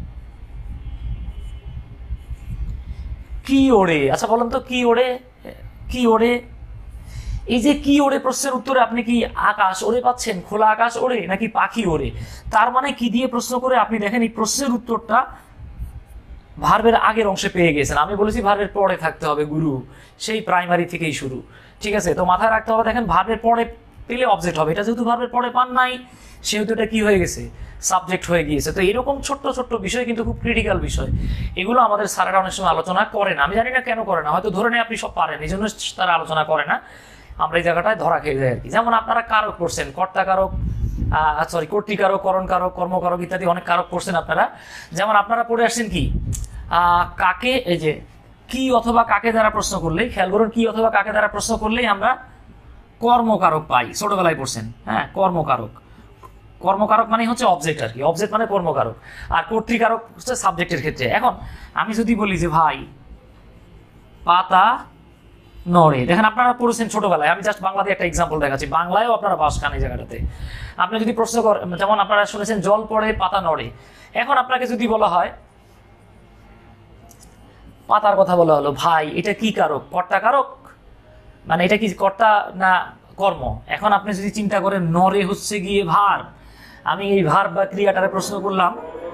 কি ওড়ে? আচ্ছা বলেন তো কি ওড়ে, কি ওড়ে? এই যে কি ওড়ে প্রশ্নের উত্তরে আপনি কি আকাশ ওড়ে পাচ্ছেন, খোলা আকাশ ওড়ে, নাকি পাখি ওড়ে? তার মানে কি দিয়ে প্রশ্ন করে আপনি দেখেন এই প্রশ্নের উত্তরটা ভার্বের আগের অংশে পেয়ে গেছেন। আমি বলেছি ভার্বের পরে থাকতে হবে, গুরু সেই প্রাইমারি থেকেই শুরু। ঠিক আছে, তো মাথায় রাখতে হবে, দেখেন ভার্বের পরে পেলে অবজেক্ট হবে। এটা যেহেতু ভার্বের পরে পান নাই, সেহেতু এটা কি হয়ে গেছে, সাবজেক্ট হয়ে গিয়েছে। তো এরকম ছোট্ট ছোট্ট বিষয় কিন্তু খুব ক্রিটিক্যাল বিষয়। এগুলো আমাদের স্যারেরা অনেক সময় আলোচনা করে না। আমি জানি না কেন করে না, হয়তো ধরে নেই আপনি সব পারেন, এই জন্য তারা আলোচনা করে না। আমরা এই জায়গাটায় ধরা খেয়ে যাই আর কি। যেমন আপনারা কারক করছেন, কর্তা কারক, সরি কর্তৃকারক, করণ কারক, কর্মকারক ইত্যাদি অনেক কারক করছেন আপনারা। যেমন আপনারা পড়ে আসছেন কি কাকে, এই যে কি অথবা কাকে দ্বারা প্রশ্ন করলেই, খেয়াল করুন, কি অথবা কাকে দ্বারা প্রশ্ন করলেই আমরা কর্মকারক পাই। ছোটবেলায় পড়ছেন, হ্যাঁ কর্মকারক। কর্মকারক মানে হচ্ছে অবজেক্ট আর কি, অবজেক্ট মানে কর্মকারক, আর কর্তৃকারক হচ্ছে সাবজেক্টের ক্ষেত্রে। এখন আমি যদি বলি যে ভাই পাতা নড়ে। দেখেন আপনারা পড়েছেন ছোটবেলায়, আমি জাস্ট বাংলাতে একটা এক্সাম্পল দেখাচ্ছি, বাংলায়ও আপনারা বাস খান এই জায়গাটাতে। আপনি যদি প্রশ্ন করেন, যেমন আপনারা শুনেছেন জল পড়ে পাতা নড়ে, এখন আপনাকে যদি বলা হয় পাতার কথা বলা হলো, ভাই এটা কি কারক, কর্তা কারক, মানে এটা কি কর্তা না কর্ম? এখন আপনি যদি চিন্তা করেন নড়ে হচ্ছে গিয়ে ভার, আমি এই ভার বা ক্রিয়াটারে প্রশ্ন করলাম।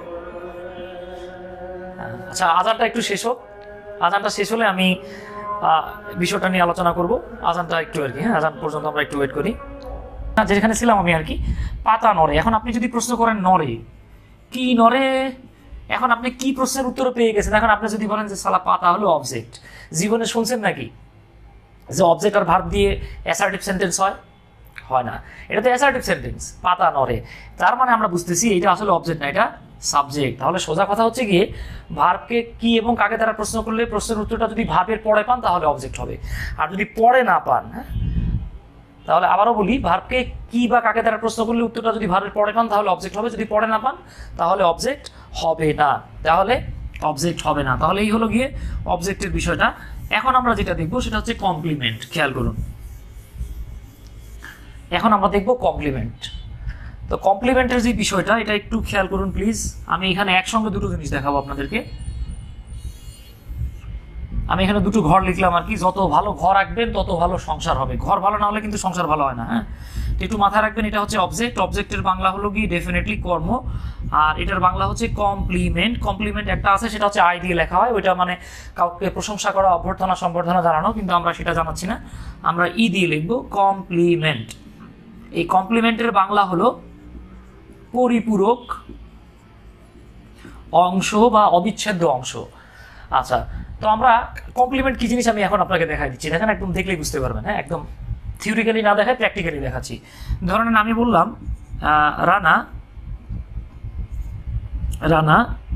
আচ্ছা আজানটা একটু শেষ হোক, আজানটা শেষ হলে আমি বিষয়টা নিয়ে আলোচনা করব। আজানটা একটু আর কি, হ্যাঁ আজান পর্যন্ত আমরা একটু ওয়েট করি। যেখানে ছিলাম আমি আর কি, পাতা নড়ে। এখন আপনি যদি প্রশ্ন করেন নড়ে কি নড়ে, এখন আপনি কি প্রশ্নের উত্তর পেয়ে গেছেন। এখন আপনি যদি বলেন যে সালা পাতা হলো অবজেক্ট, জীবনে শুনছেন নাকি যে অবজেক্ট আর ভার্ব দিয়ে অ্যাসার্টিভ সেন্টেন্স হয়? হয় না, এটা তো অ্যাসার্টিভ সেন্টেন্স, পাতা নড়ে। তার মানে আমরা বুঝতেছি এটা আসলে অবজেক্ট না, এটা সাবজেক্ট। তাহলে সোজা কথা হচ্ছে গিয়ে ভার্বকে কি এবং কাকে দ্বারা প্রশ্ন করলে প্রশ্নের উত্তরটা যদি ভার্বের পরে পান তাহলে অবজেক্ট হবে, আর যদি পরে না পান, হ্যাঁ তাহলে আবারও বলি, ভার্বকে কি বা কাকে দ্বারা প্রশ্ন করলে উত্তরটা যদি ভার্বের পরে পান তাহলে অবজেক্ট হবে, যদি পরে না পান তাহলে অবজেক্ট হবে না, তাহলে অবজেক্ট হবে না। তাহলে এই হলো গিয়ে অবজেক্টের বিষয়টা। এখন আমরা যেটা দেখবো সেটা হচ্ছে কমপ্লিমেন্ট। খেয়াল করুন, এখন আমরা দেখবো কমপ্লিমেন্ট। তো কমপ্লিমেন্টের যে বিষয়টা এটা একটু খেয়াল করুন প্লিজ। আমি এখানে একসঙ্গে দুটো জিনিস দেখাবো আপনাদেরকে। আমি এখানে দুটো ঘর লিখলাম আর কি, যত ভালো ঘর রাখবেন তত ভালো সংসার হবে। ঘর ভালো না হলে কিন্তু সংসার ভালো হয় না, হ্যাঁ একটু মাথায় রাখবেন। এটা হচ্ছে অবজেক্ট, অবজেক্টের বাংলা হলো কি ডেফিনেটলি কর্ম, আর এটার বাংলা হচ্ছে কমপ্লিমেন্ট। কমপ্লিমেন্ট একটা আছে সেটা হচ্ছে আই দিয়ে লেখা হয়, ওইটা মানে কাউকে প্রশংসা করা, অভ্যর্থনা, সম্বর্ধনা জানানো, কিন্তু আমরা সেটা জানাচ্ছি না, আমরা ই দিয়ে লিখবো কমপ্লিমেন্ট। এই কমপ্লিমেন্টের বাংলা হলো পরিপূরক অংশ বা অবিচ্ছেদ্য অংশ। আচ্ছা, তো আমরা কমপ্লিমেন্ট কি জিনিস আমি এখন আপনাকে দেখাই দিচ্ছি, দেখেন একদম দেখলেই বুঝতে পারবেন। হ্যাঁ একদম থিওরিক্যালি না দেখায় প্র্যাকটিক্যালি দেখাচ্ছি। ধরেন আমি বললাম Rana Rana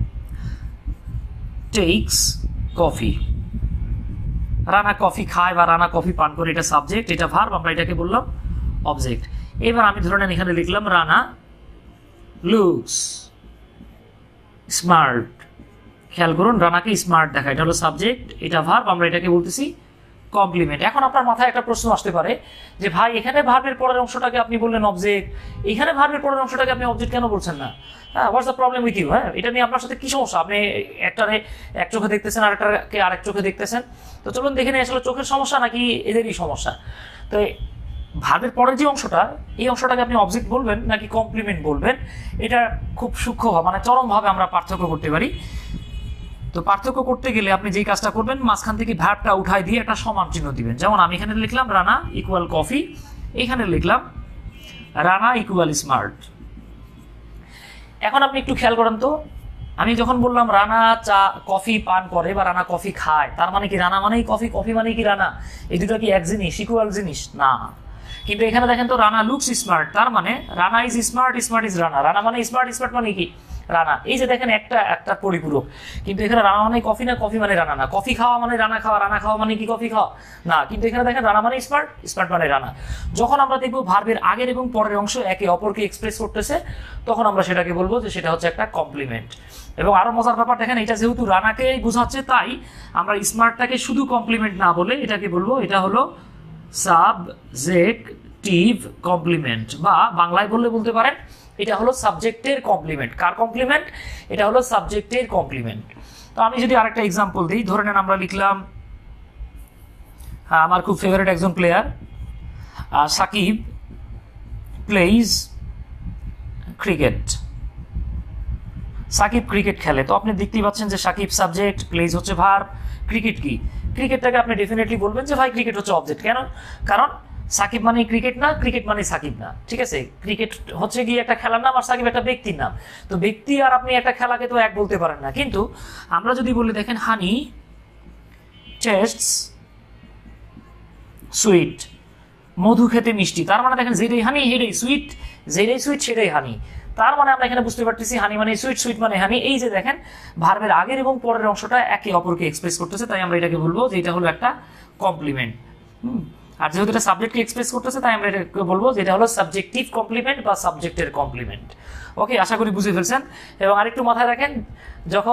takes coffee, Rana coffee খায় বা রানা কফি পান করে, এটা সাবজেক্ট, এটা ভার্ব, আমরা এটাকে বললাম অবজেক্ট। এবার আমি ধরেন এখানে লিখলাম রানা লুকস স্মার্ট। খেয়াল করুন, রানাকে স্মার্ট দেখা, এটা হলো সাবজেক্ট, এটা ভার্ব, আমরা এটাকে বলতেছি কমপ্লিমেন্ট। এখন আপনার মাথায় একটা প্রশ্ন আসতে পারে যে ভাই এখানে ভার্বের পরের অংশটাকে আপনি বললেন অবজেক্ট, এখানে ভার্বের পরের অংশটাকে আপনি অবজেক্ট কেন বলছেন না? হ্যাঁ, what's the problem with you? হ্যাঁ, এটা নিয়ে আপনার সাথে কি সমস্যা? আপনি একটারে এক চোখে দেখতেছেন, আরেকটাকে আরেক চোখে দেখতেছেন। তো চলুন দেখে নিই আসলে চোখের সমস্যা নাকি এদেরই সমস্যা। তো ভার্বের পরের যে অংশটা, এই অংশটাকে আপনি অবজেক্ট বলবেন নাকি কমপ্লিমেন্ট বলবেন, এটা খুব সূক্ষ্ম মানে চরমভাবে আমরা পার্থক্য করতে পারি। তো পার্থক্য করতে গেলে আপনি যেই কাজটা করবেন, মাঝখান থেকে ভার্বটা উঠাই দিয়ে একটা সমান চিহ্ন দিবেন। যেমন আমি এখানে লিখলাম রানা ইকুয়াল কফি, এখানে লিখলাম রানা ইকুয়াল স্মার্ট। এখন আপনি একটু খেয়াল করেন তো, আমি যখন বললাম রানা চা কফি পান করে বা রানা কফি খায়, তার মানে কি রানা মানেই কফি, কফি মানেই কি রানা? এই দুটো কি এক জিনিস, ইকুয়াল জিনিস? না। কিন্তু এখানে দেখেন তো, রানা লুকস স্মার্ট, তার মানে Rana is smart, smart is Rana. Rana মানে স্মার্ট, স্মার্ট মানে কি রানা। এই যে দেখেন একটা একটা পরিপূরক, কিন্তু এখানে রানা মানে কফি না, কফি মানে রানা না। কফি খাওয়া মানে রানা খাওয়া, রানা খাওয়া মানে কি কফি খাওয়া না। কিন্তু এখানে দেখেন রানা মানে স্মার্ট, স্মার্ট মানে রানা। যখন আমরা দেখবো ভার্বের আগের এবং পরের অংশ একে অপরকে এক্সপ্রেস করতেছে, তখন আমরা সেটাকে বলবো যে সেটা হচ্ছে একটা কমপ্লিমেন্ট। এবং আরো মজার ব্যাপার দেখেন, এটা যেহেতু রানাকে বোঝাচ্ছে, তাই আমরা স্মার্টটাকে শুধু কমপ্লিমেন্ট না বলে এটাকে বলবো এটা হলো সাবজেক্টিভ কমপ্লিমেন্ট, বা বাংলায় বললে বলতে পারেন এটা হলো সাবজেক্টের কমপ্লিমেন্ট। কার কমপ্লিমেন্ট? এটা হলো সাবজেক্টের কমপ্লিমেন্ট। তো আমি যদি আরেকটা এক্সাম্পল দিই, ধরে নেন আমরা লিখলাম আমার খুব ফেভারিট একজন player Shakib plays cricket. Shakib cricket খেলে। তো আপনি দেখতেই পাচ্ছেন যে সাকিব সাবজেক্ট, প্লেইজ হচ্ছে ভার্ব, ক্রিকেট কি? ক্রিকেটটাকে আপনি ডেফিনেটলি বলবেন যে ভাই ক্রিকেট হচ্ছে অবজেক্ট। কেন? কারণ সাকিব মানে ক্রিকেট না, ক্রিকেট মানে সাকিব না, ঠিক আছে? ক্রিকেট হচ্ছে গিয়ে একটা খেলার নাম, আর সাকিব একটা ব্যক্তির নাম। তো ব্যক্তি আর আপনি একটা খেলাকে তো এক বলতে পারেন না। কিন্তু আমরা যদি বলি দেখেন হানি টেস্টস সুইট, মধু খেতে মিষ্টি, তার মানে দেখেন যেটাই হানি সেটাই সুইট, যেটাই সুইট সেটাই হানি। তার মানে আমরা এখানে বুঝতে পারতেছি হানি মানে সুইট, সুইট মানে হানি। এই যে দেখেন ভার্বের আগের এবং পরের অংশটা একে অপরকে এক্সপ্রেস করতেছে, তাই আমরা এটাকে বলবো যে এটা হলো একটা কমপ্লিমেন্ট। হুম, আর যেহেতু এটা সাবজেক্টকে এক্সপ্রেস করতেছে, তাই আমরা এটাকে বলবো যে এটা হলো সাবজেক্টিভ কমপ্লিমেন্ট বা সাবজেক্টের কমপ্লিমেন্ট। ওকে, আশা করি বুঝে ফেলছেন। এবং আরেকটু মাথায় রাখেন, যখন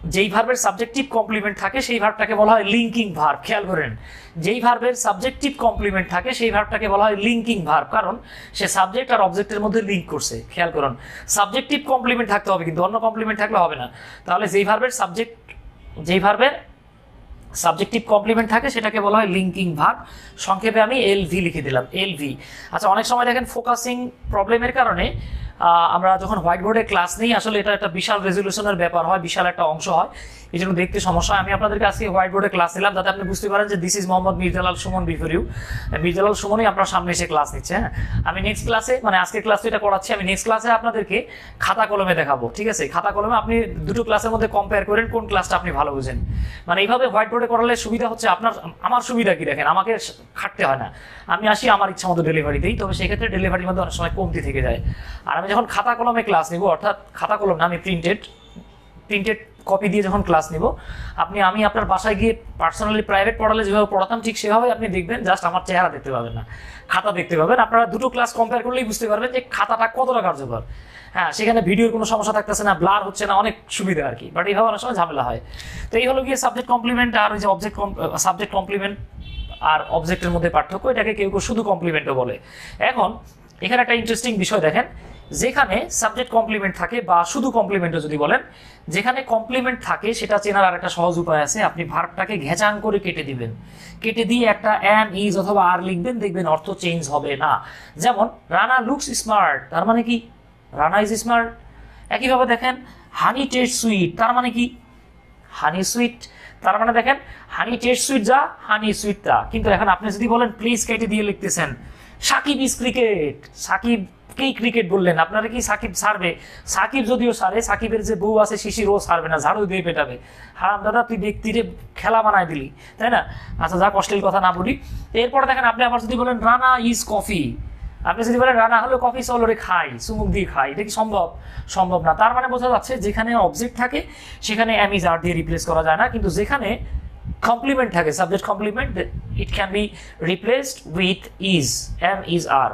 যেই ভার্বের সাবজেক্টিভ কমপ্লিমেন্ট থাকে সেই ভার্বটাকে বলা হয় লিঙ্কিং ভার্ব। খেয়াল করেন, যেই ভার্বের সাবজেক্টিভ কমপ্লিমেন্ট থাকে সেই ভার্বটাকে বলা হয় লিঙ্কিং ভার্ব, কারণ সে সাবজেক্ট আর অবজেক্টের মধ্যে লিঙ্ক করছে। খেয়াল করুন, সাবজেক্টিভ কমপ্লিমেন্ট থাকতে হবে, কিন্তু অন্য কমপ্লিমেন্ট থাকলে হবে না। তাহলে যেই ভার্বের সাবজেক্ট যেই ভার্বের সাবজেক্টিভ কমপ্লিমেন্ট থাকে সেটাকে বলা হয় লিঙ্কিং ভার্ব। সংক্ষেপে আমি এল ভি লিখে দিলাম, এল ভি। আচ্ছা, অনেক সময় দেখেন ফোকাসিং প্রবলেমের কারণে আমরা যখন হোয়াইট বোর্ডে ক্লাস নিই, আসলে এটা একটা বিশাল রেজলিউশনের ব্যাপার হয়, বিশাল একটা অংশ হয়, এই জন্য দেখতে সমস্যা হয়। আমি আপনাদেরকে আজকে হোয়াইট বোর্ডে ক্লাস নিলাম যাতে আপনি বুঝতে পারেন যে this is Mohammad Mirzalal Sumon before you. Mirzalal সুমনই আপনার সামনে এসে ক্লাস নিচ্ছে। হ্যাঁ, আমি নেক্সট ক্লাসে, মানে আজকে ক্লাস এটা করাচ্ছি, আমি নেক্সট ক্লাসে আপনাদেরকে খাতা কলমে দেখাবো। ঠিক আছে, খাতা কলমে আপনি দুটো ক্লাসের মধ্যে কম্পেয়ার করেন কোন ক্লাসটা আপনি ভালো বুঝেন। মানে এইভাবে হোয়াইট বোর্ডে করালে সুবিধা হচ্ছে আপনার, আমার সুবিধা কি দেখেন, আমাকে খাটতে হয় না, আমি আসি আমার ইচ্ছা মতো ডেলিভারি দিই, তবে সেক্ষেত্রে ডেলিভারির মধ্যে অনেক সময় কমতি থেকে যায়। আর আমি যখন খাতা কলমে ক্লাস নিব, অর্থাৎ খাতা কলম না, আমি প্রিন্টেড প্রিন্টেড কপি দিয়ে যখন ক্লাস নিব, আপনি আমি আপনার বাসায় গিয়ে পার্সোনালি প্রাইভেট পড়ালে যেভাবে পড়াতাম ঠিক সেভাবে আপনি দেখবেন, জাস্ট আমার চেহারা দেখতে পাবেন না, খাতা দেখতে পাবেন। আপনারা দুটো ক্লাস কম্পেয়ার করলেই বুঝতে পারবেন যে খাতাটা কতটা কার্যকর। হ্যাঁ, সেখানে ভিডিওর কোনো সমস্যা থাকতেছে না, ব্লার হচ্ছে না, অনেক সুবিধা আর কি। বাট এইভাবে অনেক সময় ঝামেলা হয়। তো এই হলো গিয়ে সাবজেক্ট কমপ্লিমেন্ট আর ওই যে অবজেক্ট সাবজেক্ট কমপ্লিমেন্ট আর অবজেক্টের মধ্যে পার্থক্য। এটাকে কেউ কেউ শুধু কমপ্লিমেন্টও বলে। এখন এখানে একটা ইন্টারেস্টিং বিষয় দেখেন, যেখানে সাবজেক্ট কমপ্লিমেন্ট থাকে বা শুধু কমপ্লিমেন্টও যদি বলেন, যেখানে কমপ্লিমেন্ট থাকে সেটা চেনার আর একটা সহজ উপায় আছে। আপনি ভার্বটাকে ঘেঁচাং করে কেটে দিবেন, কেটে দিয়ে একটা অ্যাম, ইজ অথবা আর লিখবেন, দেখবেন অর্থ চেঞ্জ হবে না। যেমন রানা লুকস স্মার্ট, তার মানে কি রানা ইজ স্মার্ট। একইভাবে দেখেন হানি টেস্ট সুইট, তার মানে কি হানি সুইট। তার মানে দেখেন হানি টেস্ট সুইট যা, হানি সুইট তা। কিন্তু এখন আপনি যদি বলেন প্লিজ কেটে দিয়ে লিখতেছেন সাকিব ইজ ক্রিকেট, সাকিব কেই ক্রিকেট বললেন, আপনারা কি সাকিব সারবে? সাকিব যদিও সারে, সাকিবের যে বউ আছে শিশির, ও সারবে না, ঝাড়ু দিয়ে পেটাবে। হারাম দাদা, তুই ব্যক্তিরে খেলা বানায় দিলি, তাই না? আচ্ছা, যা কষ্টের কথা না বলি। এরপরে দেখেন আপনি আবার যদি বলেন রানা ইজ কফি, আপনি যদি বলেন রানা হলো কফি চল রে খাই, চুমুক দিয়ে খাই, এটা কি সম্ভব? সম্ভব না। তার মানে বোঝা যাচ্ছে যেখানে অবজেক্ট থাকে সেখানে এম ইজ আর দিয়ে রিপ্লেস করা যায় না, কিন্তু যেখানে কমপ্লিমেন্ট থাকে, subject complement, it can be replaced with is, am is are.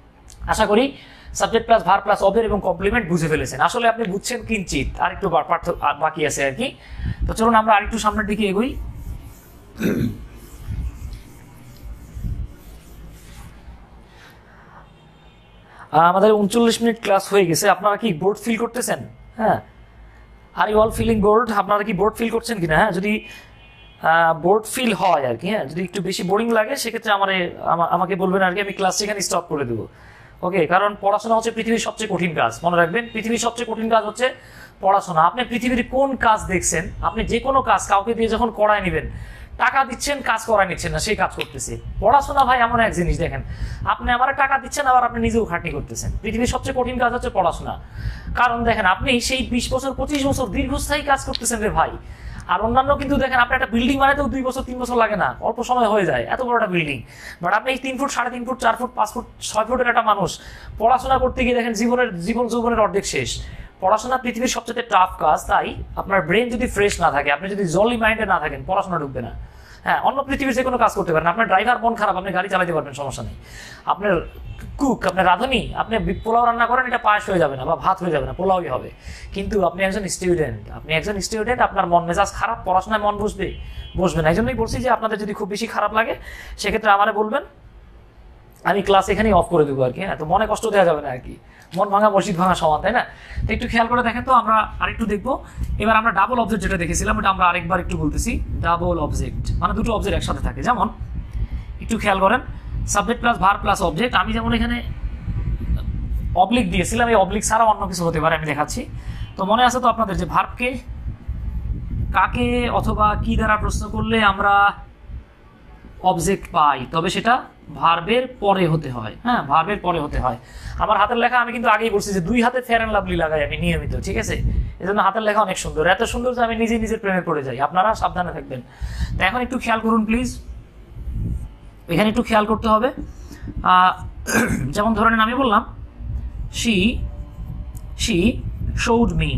আশা করি subject plus verb plus object এবং কমপ্লিমেন্ট বুঝে ফেলেছেন। আসলে আপনি বুঝছেন কিঞ্চিত, আর একটু পার্থক্য বাকি আছে আর কি। তো চলুন আমরা আরেকটু সামনের দিকে এগোই। আমাদের উনচল্লিশ মিনিট ক্লাস হয়ে গেছে। আপনারা কি বোর্ড ফিল করতেছেন? হ্যাঁ, are you all feeling bored? আপনারা কি বোর্ড ফিল করছেন কিনা? হ্যাঁ, যদি বোর্ড ফিল হয় আর কি, হ্যাঁ, যদি একটু বেশি বোরিং লাগে সেক্ষেত্রে আমার আমাকে বলবেন আর কি, আমি ক্লাস সেখানে স্টপ করে দেবো। ওকে, কারণ পড়াশোনা হচ্ছে পৃথিবীর সবচেয়ে কঠিন কাজ, মনে রাখবেন। পৃথিবীর সবচেয়ে কঠিন কাজ হচ্ছে পড়াশোনা। আপনি পৃথিবীর কোন কাজ দেখছেন? আপনি যে কোনো কাজ কাউকে দিয়ে যখন করায় নেবেন, টাকা দিচ্ছেন, কাজ করায় নিচ্ছেন না, সেই কাজ করতেছে। পড়াশোনা ভাই এমন এক জিনিস, দেখেন আপনি আমার টাকা দিচ্ছেন, আবার আপনি নিজেও খাটনি করতেছেন। পৃথিবীর সবচেয়ে কঠিন কাজ হচ্ছে পড়াশোনা। কারণ দেখেন আপনি সেই বিশ বছর পঁচিশ বছর দীর্ঘস্থায়ী কাজ করতেছেন রে ভাই। আর অন্যান্য কিন্তু দেখেন আপনি একটা বিল্ডিং বানাতেও দুই বছর তিন বছর লাগে না, অল্প সময় হয়ে যায় এত বড় একটা বিল্ডিং। বাট আপনি এই তিন ফুট সাড়ে তিন ফুট চার ফুট পাঁচ ফুট ছয় ফুটের একটা মানুষ পড়াশোনা করতে গিয়ে দেখেন জীবনের জীবন যৌবনের অর্ধেক শেষ। পড়াশোনা পৃথিবীর সবচেয়ে টাফ কাজ। তাই আপনার ব্রেন যদি ফ্রেশ না থাকে, আপনি যদি জলি মাইন্ডে না থাকেন, পড়াশোনা ঢুকবে না। হ্যাঁ, অন্য পৃথিবীর যে কোনো কাজ করতে পারেন। আপনার ড্রাইভার মন খারাপ, আপনি গাড়ি চালাতে পারবেন, সমস্যা নেই। আপনার কুক, আপনার রাঁধুনি, আপনি পোলাও রান্না করেন, এটা পায়েস হয়ে যাবে না বা ভাত হয়ে যাবে না, পোলাওই হবে। কিন্তু আপনি একজন স্টুডেন্ট, আপনি একজন স্টুডেন্ট, আপনার মন মেজাজ খারাপ, পড়াশোনায় মন বসবে বসবে না। এই জন্যই বলছি যে আপনাদের যদি খুব বেশি খারাপ লাগে সেক্ষেত্রে আমারে বলবেন, আমি ক্লাস এখানেই অফ করে দেবো আর কি। হ্যাঁ, তো মনে কষ্ট দেওয়া যাবে না আর কি, মন ভাঙা মসজিদ ভাঙা সমান, তাই না? তো একটু খেয়াল করে দেখেন তো, আমরা আরেকটু দেখবো। এবার আমরা ডাবল অবজেক্ট যেটা দেখেছিলাম ওটা আমরা আরেকবার একটু বলতেছি। ডাবল অবজেক্ট মানে দুটো অবজেক্ট একসাথে থাকে। যেমন একটু খেয়াল করেন, subject plus verb plus object. আমি যেমন এখানে অবলিক দিয়েছিলাম, এই অবলিক ছাড়া অন্য কিছু হতে পারে, আমি দেখাচ্ছি। তো মনে আছে তো আপনাদের যে ভার্বকে কাকে অথবা কি দ্বারা প্রশ্ন করলে আমরা অবজেক্ট পাই, তবে সেটা ভার্বের পরে হতে হয়। হ্যাঁ, ভার্বের পরে হতে হয়। আমার হাতের লেখা আমি কিন্তু আগেই বলছি যে দুই হাতে ফেয়ার অ্যান্ড লাভলি লাগাই আমি নিয়মিত, ঠিক আছে? এই জন্য হাতের লেখা অনেক সুন্দর, এত সুন্দর যে আমি নিজে নিজের প্রেমে পড়ে যাই। আপনারা সাবধানে থাকবেন। তো এখন একটু খেয়াল করুন প্লিজ, এখানে একটু খেয়াল করতে হবে। যেমন ধরে নেন আমি বললাম শি শি শোড মি,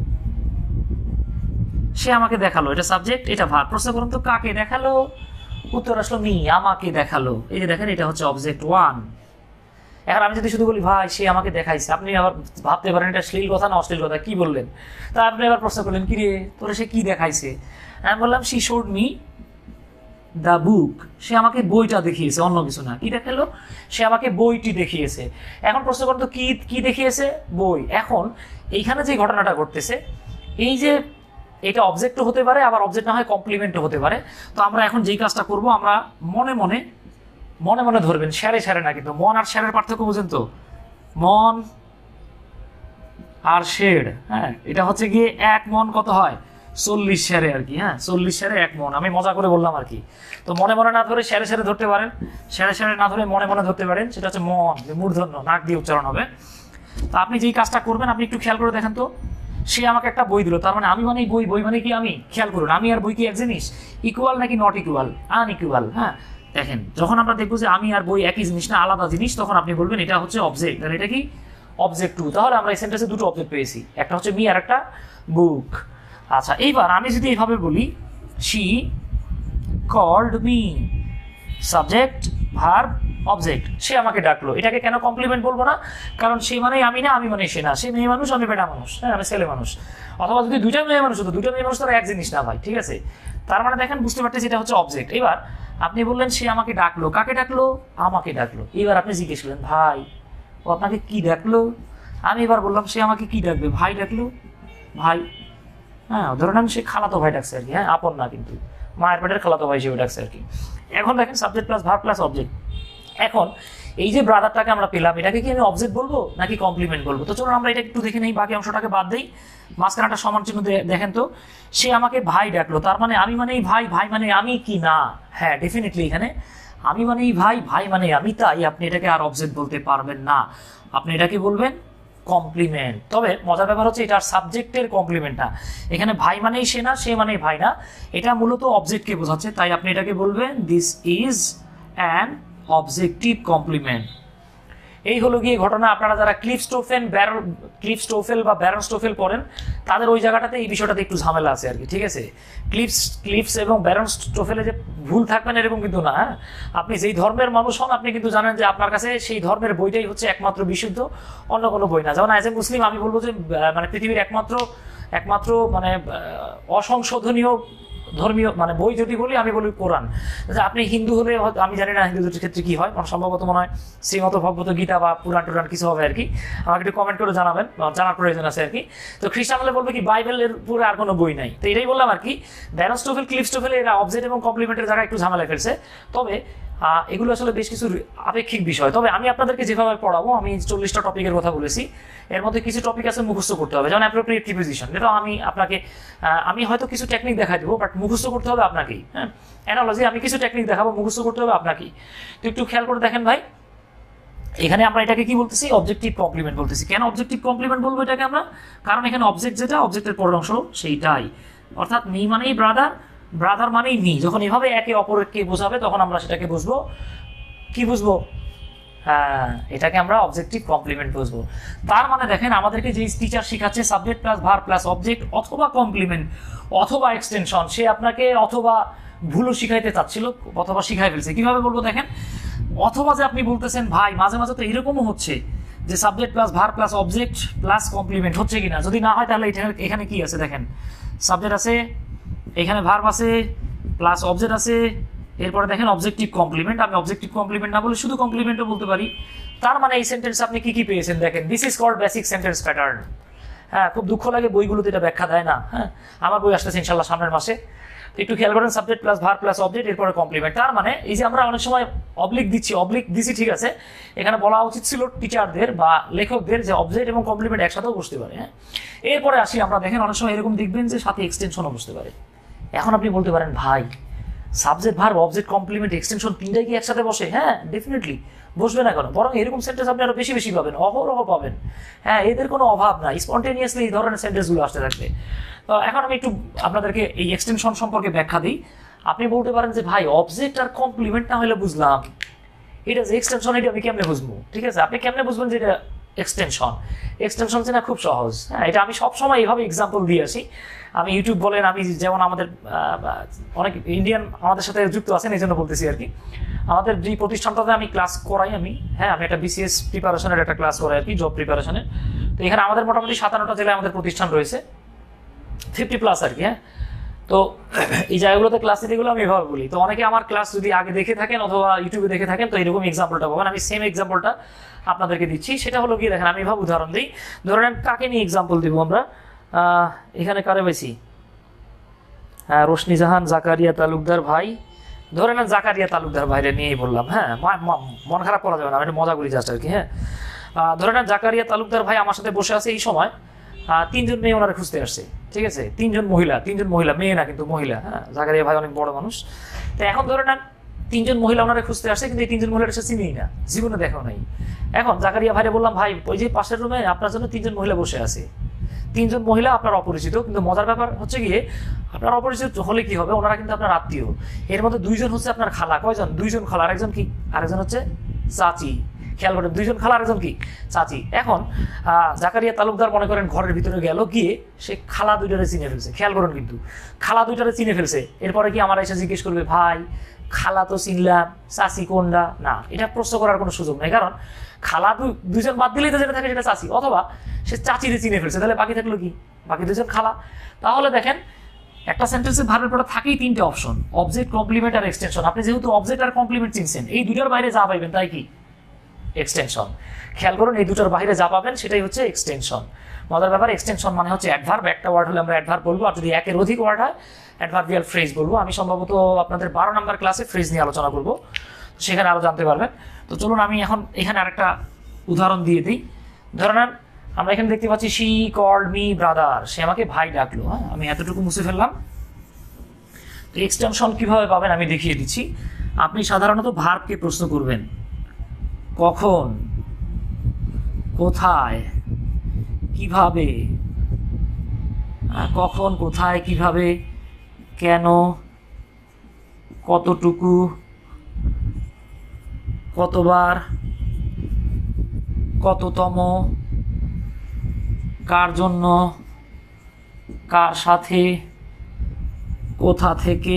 সে আমাকে দেখালো, এটা সাবজেক্ট, এটা ভার্ব। প্রশ্ন করুন তো কাকে দেখালো? উত্তর আসলো মি, আমাকে দেখালো। এই যে দেখেন, এটা হচ্ছে অবজেক্ট ওয়ান। এখন আমি যদি শুধু বলি ভাই সে আমাকে দেখাইছে, আপনি আবার ভাবতে পারেন এটা শ্লীল কথা না অশ্লীল কথা, কি বললেন? তা আপনি আবার প্রশ্ন করলেন কি রে তোরা সে কি দেখাইছে? আমি বললাম she showed me the book, সে আমাকে বইটা দেখিয়েছে, অন্য কিছু না। কি দেখালো? সে আমাকে বইটি দেখিয়েছে। এখন প্রশ্ন করতো কি কি দেখিয়েছে? বই। এখন এইখানে যে ঘটনাটা ঘটতেছে, এই যে এটা অবজেক্টও হতে পারে, আবার অবজেক্ট না হয় কমপ্লিমেন্টও হতে পারে। তো আমরা এখন যেই কাজটা করব, আমরা মনে মনে মনে মনে ধরবেন, স্যারে স্যারে না, কিন্তু মন আর স্যারের পার্থক্য বুঝেন তো? মন আর শের, হ্যাঁ, এটা হচ্ছে গিয়ে এক মন কত হয়? চল্লিশ স্যারে আর কি। হ্যাঁ, চল্লিশ স্যারে এক মন, আমি মজা করে বললাম আর কি। তো মনে মনে না ধরে স্যারে স্যারে ধরতে পারেন, স্যারে স্যারে না ধরে মনে মনে ধরতে পারেন, সেটা হচ্ছে মন, মূর্ধন্য, নাক দিয়ে উচ্চারণ হবে। তো আপনি যেই কাজটা করবেন, আপনি একটু খেয়াল করে দেখেন তো, সে আমাকে একটা বই দিল, তার মানে আমি মানে বই, বই মানে কি আমি? খেয়াল করুন, আমি আর বই কি এক জিনিস? ইকুয়াল নাকি নট ইকুয়াল? আনইকুয়াল। হ্যাঁ, দেখেন যখন আমরা দেখবো যে আমি আর বই একই জিনিস না, আলাদা জিনিস, তখন আপনি বলবেন এটা হচ্ছে অবজেক্ট, তাহলে এটা কি? Object two. তাহলে আমরা এই সেন্টেন্সে দুটো অবজেক্ট পেয়েছি, একটা হচ্ছে মি আর একটা বুক। আচ্ছা, এইবার আমি যদি এইভাবে বলি, she called me, subject verb object, সে আমাকে ডাকলো, এটাকে কেন কমপ্লিমেন্ট বলবো না? কারণ সে মানে আমি না, আমি মানে সে না, সে মেয়ে মানুষ, আমি বেটা মানুষ, হ্যাঁ আমি ছেলে মানুষ। অথবা যদি দুইটা মেয়ে মানুষ হতো, দুইটা মেয়ে মানুষ তারা এক জিনিস না ভাই, ঠিক আছে? তার মানে দেখেন, বুঝতে পারতেছি এটা হচ্ছে অবজেক্ট। এবার আপনি বললেন সে আমাকে ডাকলো, কাকে ডাকলো? আমাকে ডাকলো। এবার আপনি জিজ্ঞেস করলেন ভাই ও আপনাকে কি ডাকলো? আমি এবার বললাম সে আমাকে কি ডাকবে? ভাই ডাকলো, ভাই। হ্যাঁ, ধরে নেন সে খালাতো ভাই ডাকছে আর কি, হ্যাঁ, আপন না কিন্তু, মায়ের পেটের খালাতো ভাই হিসেবে ডাকছে আর কি। এখন দেখেন subject plus verb plus object. এখন এই যে ব্রাদারটাকে আমরা পেলাম, এটাকে কি আমি অবজেক্ট বলবো নাকি কমপ্লিমেন্ট বলবো? তো চলুন আমরা এটা একটু দেখে নেই, বাকি অংশটাকে বাদ দেই। মাঝখানে একটা সমান চিহ্ন দেখেন তো, সে আমাকে ভাই ডাকলো, তার মানে আমি মানে ভাই, ভাই মানে আমি কি না? হ্যাঁ, ডেফিনেটলি এখানে আমি মানে ভাই, ভাই মানে আমি, তাই আপনি এটাকে আর অবজেক্ট বলতে পারবেন না, আপনি এটাকে বলবেন কমপ্লিমেন্ট। তবে মজার ব্যাপার হচ্ছে এটার সাবজেক্টের কমপ্লিমেন্ট না, এখানে ভাই মানেই সে না, সে মানেই ভাই না, এটা মূলত অবজেক্টকে বোঝাচ্ছে, তাই আপনি এটাকে বলবেন this is an objective complement. এই হলো গিয়ে ঘটনা। আপনারা যারা ক্লিফস্টোফেন ব্যারন ক্লিফস্টোফেল বা ব্যারনস্টোফেল পড়েন, তাদের ওই জায়গাটাতে এই বিষয়টাতে একটু ঝামেলা আছে আর কি, ঠিক আছে? ক্লিপস ক্লিপস এবং ব্যারনস্টোফেলে যে ভুল থাকবেন এরকম কিন্তু না। হ্যাঁ, আপনি যেই ধর্মের মানুষ হন, আপনি কিন্তু জানেন যে আপনার কাছে সেই ধর্মের বইটাই হচ্ছে একমাত্র বিশুদ্ধ, অন্য কোনো বই না। যেমন অ্যাজ এ মুসলিম আমি বলবো যে মানে পৃথিবীর একমাত্র একমাত্র মানে অসংশোধনীয় ধর্মীয় মানে বই যদি বলি, আমি বলি কোরআন। আপনি হিন্দু হলে, আমি জানি না হিন্দুদের ক্ষেত্রে কি হয়, মানে সম্ভবত মনে হয় শ্রীমত ভগবত গীতা বা পুরাণ টুরান কিছু হবে আর কি, আমাকে একটু কমেন্ট করে জানাবেন, জানার প্রয়োজন আছে আর কি। তো খ্রিস্টান হলে বলবে কি বাইবেলের পুরো আর কোনো বই নাই। তো এটাই বললাম আর কি, ব্যারনস্টোফেল ক্লিফস্টোফেল এরা অবজেক্ট এবং কমপ্লিমেন্টের জায়গায় একটু ঝামেলা ফেলছে। তবে এগুলো আসলে বেশ কিছু আপেক্ষিক বিষয়। তবে আমি আপনাদেরকে যেভাবে পড়াবো, আমি চল্লিশটা টপিকের কথা বলেছি, এর মধ্যে কিছু টপিক আছে মুখস্থ করতে হবে, যেমন অ্যাপ্রোপ্রিয়েট প্রিপোজিশন, এটা আমি আপনাকে আমি হয়তো কিছু টেকনিক দেখাই দেবো, বাট মুখস্থ করতে হবে আপনাকেই। হ্যাঁ, অ্যানালজি আমি কিছু টেকনিক দেখাবো, মুখস্থ করতে হবে আপনাকেই। তো একটু খেয়াল করে দেখেন ভাই, এখানে আমরা এটাকে কি বলতেছি? অবজেক্টিভ কমপ্লিমেন্ট বলতেছি। কেন অবজেক্টিভ কমপ্লিমেন্ট বলবো এটাকে আমরা? কারণ এখানে অবজেক্ট যেটা, অবজেক্টের পরের অংশ সেইটাই, অর্থাৎ মি মানেই ব্রাদার, ব্রাদার মানেই মি। যখন এভাবে একে অপরকে বোঝাবে, তখন আমরা সেটাকে বুঝবো কি বুঝবো? হ্যাঁ, এটাকে আমরা অবজেক্টিভ কমপ্লিমেন্ট বুঝবো। তার মানে দেখেন, আমাদেরকে যে টিচার শেখাচ্ছে subject plus verb plus object অথবা কমপ্লিমেন্ট অথবা এক্সটেনশন, সে আপনাকে অথবা ভুলও শিখাইতে চাচ্ছিল অথবা শিখাই ফেলছে। কিভাবে বলবো দেখেন, অথবা যে আপনি বলতেছেন ভাই, মাঝে মাঝে তো এরকমও হচ্ছে যে subject plus verb plus object plus complement হচ্ছে কিনা। যদি না হয় তাহলে এখানে কি আছে দেখেন, সাবজেক্ট আছে, এখানে ভার্ব আছে, প্লাস অবজেক্ট আছে, এরপরে দেখেন অবজেক্টিভ কমপ্লিমেন্ট। আমি অবজেক্টিভ কমপ্লিমেন্ট না বলে শুধু কমপ্লিমেন্টও বলতে পারি। তার মানে এই সেন্টেন্স আপনি কি কি পেয়েছেন দেখেন, this is called basic sentence pattern. হ্যাঁ, খুব দুঃখ লাগে বইগুলোতে এটা ব্যাখ্যা দেয় না। হ্যাঁ, আমার বই আসতেছে ইনশাল্লাহ সামনের মাসে, একটু খেয়াল করেন, subject plus verb plus object এরপরে কমপ্লিমেন্ট। তার মানে এই যে আমরা অনেক সময় অবলিক দিচ্ছি, অবলিক দিচ্ছি ঠিক আছে, এখানে বলা উচিত ছিল টিচারদের বা লেখকদের যে অবজেক্ট এবং কমপ্লিমেন্ট একসাথেও বসতে পারে। হ্যাঁ, এরপরে আসি আমরা, দেখেন অনেক সময় এরকম দেখবেন যে সাথে এক্সটেনশনও বসতে পারে। এখন আপনি বলতে পারেন ভাই, subject verb object complement extension তিনটাই কি একসাথে বসে? হ্যাঁ, ডেফিনেটলি বসবে না কেন, বরং এরকম সেন্টেন্স আপনি আরো বেশি বেশি পাবেন, অহরহ পাবেন। হ্যাঁ, এদের কোনো অভাব নাই, স্পন্টেনিয়াসলি এই ধরনের সেন্টেন্সগুলো আসতে থাকবে। তো এখন আমি একটু আপনাদেরকে এই এক্সটেনশন সম্পর্কে ব্যাখ্যা দিই। আপনি বলতে পারেন যে ভাই, অবজেক্ট আর কমপ্লিমেন্ট না হলে বুঝলাম, এটা যে এক্সটেনশন, এটা আমি কেমনে বুঝবো? ঠিক আছে, আপনি কেমনে বুঝবেন যে এটা এক্সটেনশন? এক্সটেনশন চেনা খুব সহজ। হ্যাঁ, এটা আমি সবসময় এইভাবে এক্সাম্পল দিয়ে আসি। আমি ইউটিউব বলেন, আমি যেমন আমাদের অনেক ইন্ডিয়ান আমাদের সাথে যুক্ত আছেন, এই জন্য বলতেছি আর কি। আমাদের যে প্রতিষ্ঠানটাতে আমি ক্লাস করাই আমি, হ্যাঁ আমি একটা বিসিএস প্রিপারেশনের একটা ক্লাস করাই আর কি, জব প্রিপারেশনের। তো এখানে আমাদের মোটামুটি সাতান্নটা জেলায় আমাদের প্রতিষ্ঠান রয়েছে, ফিফটি প্লাস আর কি। হ্যাঁ, তো এই জায়গাগুলোতে ক্লাস নিতে গেলে আমি এভাবে বলি। তো অনেকে আমার ক্লাস যদি আগে দেখে থাকেন অথবা ইউটিউবে দেখে থাকেন, তো এরকম এক্সাম্পলটা পাবেন। আমি সেম এক্সাম্পলটা আপনাদেরকে দিচ্ছি। সেটা হলো কি, দেখেন আমি এভাবে উদাহরণ দিই। ধরেন কাকে নিয়ে এক্সাম্পল দিব আমরা, এখানে কারে বেশি, হ্যাঁ রোশনি জাহান জাকারিয়া তালুকদার ভাই, ধরে নেন জাকারিয়া তালুকদার ভাইরে নিয়েই বললাম। হ্যাঁ, মন খারাপ করা যাবে না, আমি মজা করি জাস্ট আর কি। হ্যাঁ, ধরে নেন জাকারিয়া তালুকদার ভাই আমার সাথে বসে আছে এই সময়, তিনজন মেয়ে ওনারা খুঁজতে আসছে, ঠিক আছে, তিনজন মহিলা, তিনজন মহিলা, মেয়ে না কিন্তু মহিলা। হ্যাঁ, জাকারিয়া ভাই অনেক বড় মানুষ। তো এখন ধরে নেন তিনজন মহিলা ওনারা খুঁজতে আসছে, কিন্তু এই তিনজন মহিলার সাথে চিনিই না, জীবনে দেখাও নাই। এখন জাকারিয়া ভাইরে বললাম, ভাই ওই যে পাশের রুমে আপনার জন্য তিনজন মহিলা বসে আছে, তিনজন মহিলা আপনার অপরিচিত, কিন্তু মজার ব্যাপার হচ্ছে গিয়ে আপনার অপরিচিত হলে কি হবে, ওনারা কিন্তু আপনার আত্মীয়। এর মধ্যে দুইজন হচ্ছে আপনার খালা, কয়জন, দুইজন খালা, আরেকজন কি, আরেকজন হচ্ছে চাচি। খেয়াল করেন, দুইজন খালা আরেকজন কি, চাচি। এখন জাকারিয়া তালুকদার মনে করেন ঘরের ভিতরে গেল, গিয়ে সে খালা দুইটারে চিনে ফেলছে। খেয়াল করেন কিন্তু খালা দুইটারে চিনে ফেলছে। এরপরে কি আমার এসে জিজ্ঞেস করবে, ভাই খালা তো চিনলাম, চাচি কোনটা? না, এটা প্রশ্ন করার কোনো সুযোগ নেই, কারণ খালা দুইজন বাদ দিলেই তো যেটা থাকে সেটা চাচি, অথবা সে চাচিরে চিনে ফেলছে, তাহলে বাকি থাকলো কি, বাকি দুজন খালা। তাহলে দেখেন একটা সেন্টেন্সে ভার্বের পরে থাকেই তিনটে অপশন, অবজেক্ট, কমপ্লিমেন্ট আর এক্সটেনশন। আপনি যেহেতু অবজেক্ট আর কমপ্লিমেন্ট চিনছেন, এই দুটার বাইরে যা পাইবেন তাই কি, এক্সটেনশন। খেয়াল করুন, এই দুটার বাইরে যা পাবেন সেটাই হচ্ছে এক্সটেনশন। মজার ব্যাপার, এক্সটেনশন মানে হচ্ছে অ্যাডভার্ব, একটা ওয়ার্ড হলে আমরা অ্যাডভার্ব বলবো, আর যদি একের অধিক ওয়ার্ড হয় অ্যাডভার্বিয়াল ফ্রেজ বলবো। আমি সম্ভবত আপনাদের বারো নম্বর ক্লাসে ফ্রেজ নিয়ে আলোচনা করবো, সেখানে আরো জানতে পারবেন। তো চলুন আমি এখন এখানে আরেকটা উদাহরণ দিয়ে দিই। ধরে নেন আমরা এখানে দেখতে পাচ্ছি, শি কল্ড মি ব্রাদার, সে আমাকে ভাই ডাকলো। হ্যাঁ, আমি এতটুকু মুছে ফেললাম। তো এক্সটেনশন কিভাবে পাবেন আমি দেখিয়ে দিচ্ছি। আপনি সাধারণত ভার্বকে প্রশ্ন করবেন, কখন, কোথায়, কিভাবে, কখন, কোথায়, কিভাবে, কেন, কতটুকু, কতবার, কততম, কার জন্য, কার সাথে, কোথা থেকে,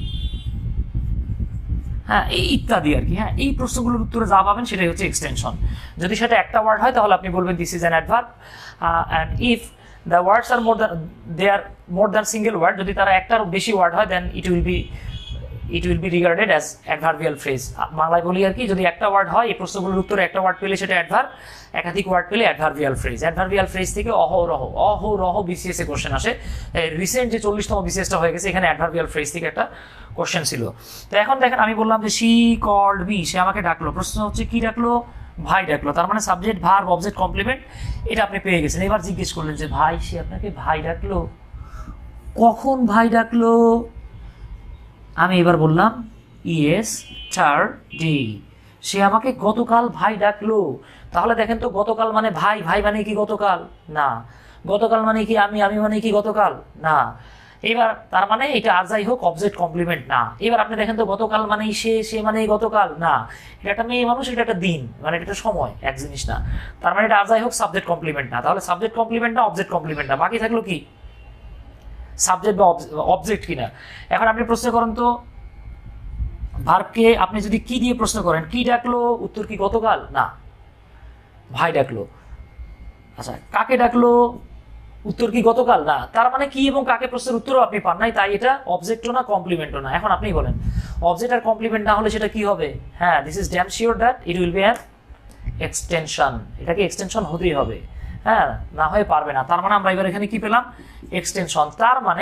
হ্যাঁ এই ইত্যাদি আর কি। হ্যাঁ, এই প্রশ্নগুলোর উত্তরে যা পাবেন সেটাই হচ্ছে এক্সটেনশন। যদি সেটা একটা ওয়ার্ড হয় তাহলে আপনি বলবেন this is an adverb, and if the words are more than they are more than single word, যদি তারা একটার বেশি ওয়ার্ড হয় then it will be it will be regarded as adverbial phrase. বাংলায় বলি আর কি, যদি একটা ওয়ার্ড হয় এই প্রশ্নগুলোর উত্তরে একটা ওয়ার্ড পেলে সেটা অ্যাডভার্ব, একাধিক ওয়ার্ড পেলে অ্যাডভার্বিয়াল ফ্রেজ। অ্যাডভার্বিয়াল ফ্রেজ থেকে অহরহ অহরহ বিসিএস এ কোশ্চেন আসে। রিসেন্ট যে চল্লিশতম বিসিএসটা হয়ে গেছে, এখানে অ্যাডভার্বিয়াল ফ্রেজ থেকে একটা কোশ্চেন ছিল। তো এখন দেখেন আমি বললাম যে শি কল্ড মি, সে আমাকে ডাকলো। প্রশ্ন হচ্ছে কি ডাকলো, ভাই ডাকলো। তার মানে সাবজেক্ট, ভার্ব, অবজেক্ট, কমপ্লিমেন্ট এটা আপনি পেয়ে গেছেন। এবার জিজ্ঞেস করলেন যে ভাই সে আপনাকে ভাই ডাকলো, কখন ভাই ডাকলো? আমি এবার বললাম ইয়েস টারডে, সে আমাকে গতকাল ভাই ডাকলো। তাহলে দেখেন তো গতকাল মানে ভাই, ভাই মানে কি গতকাল? না। গতকাল মানে কি আমি, আমি মানে কি গতকাল? না। এবার তার মানে এটা আর যাই হোক অবজেক্ট কমপ্লিমেন্ট না। এবার আপনি দেখেন তো গতকাল মানেই সে, সে মানে গতকাল না। এটা একটা মেয়ে মানুষ, এটা একটা দিন, মানে এটা একটা সময়, এক জিনিস না। তার মানে এটা আর যাই হোক সাবজেক্ট কমপ্লিমেন্ট না। তাহলে সাবজেক্ট কমপ্লিমেন্ট না, অবজেক্ট কমপ্লিমেন্ট না, বাকি থাকলো কি সাবজেক্ট বা অবজেক্ট কিনা। এখন আপনি প্রশ্ন করেন তো ভার্বকে আপনি যদি কি দিয়ে প্রশ্ন করেন, কি ডাকলো, উত্তর কি গতকাল? না, ভাই ডাকলো। আচ্ছা, কাকে ডাকলো, উত্তর কি গতকাল? না। তার মানে কি এবং কাকে প্রশ্নের উত্তরও আপনি পান নাই, তাই এটা অবজেক্টও না, কমপ্লিমেন্টও না। এখন আপনি বলেন অবজেক্ট আর কমপ্লিমেন্ট না হলে সেটা কি হবে? হ্যাঁ, this is damn sure that it will be an extension. এটাকে এক্সটেনশন হতেই হবে, হ্যাঁ, না হয়ে পারবে না। তার মানে আমরা এবার এখানে কি পেলাম? এক্সটেনশন। তার মানে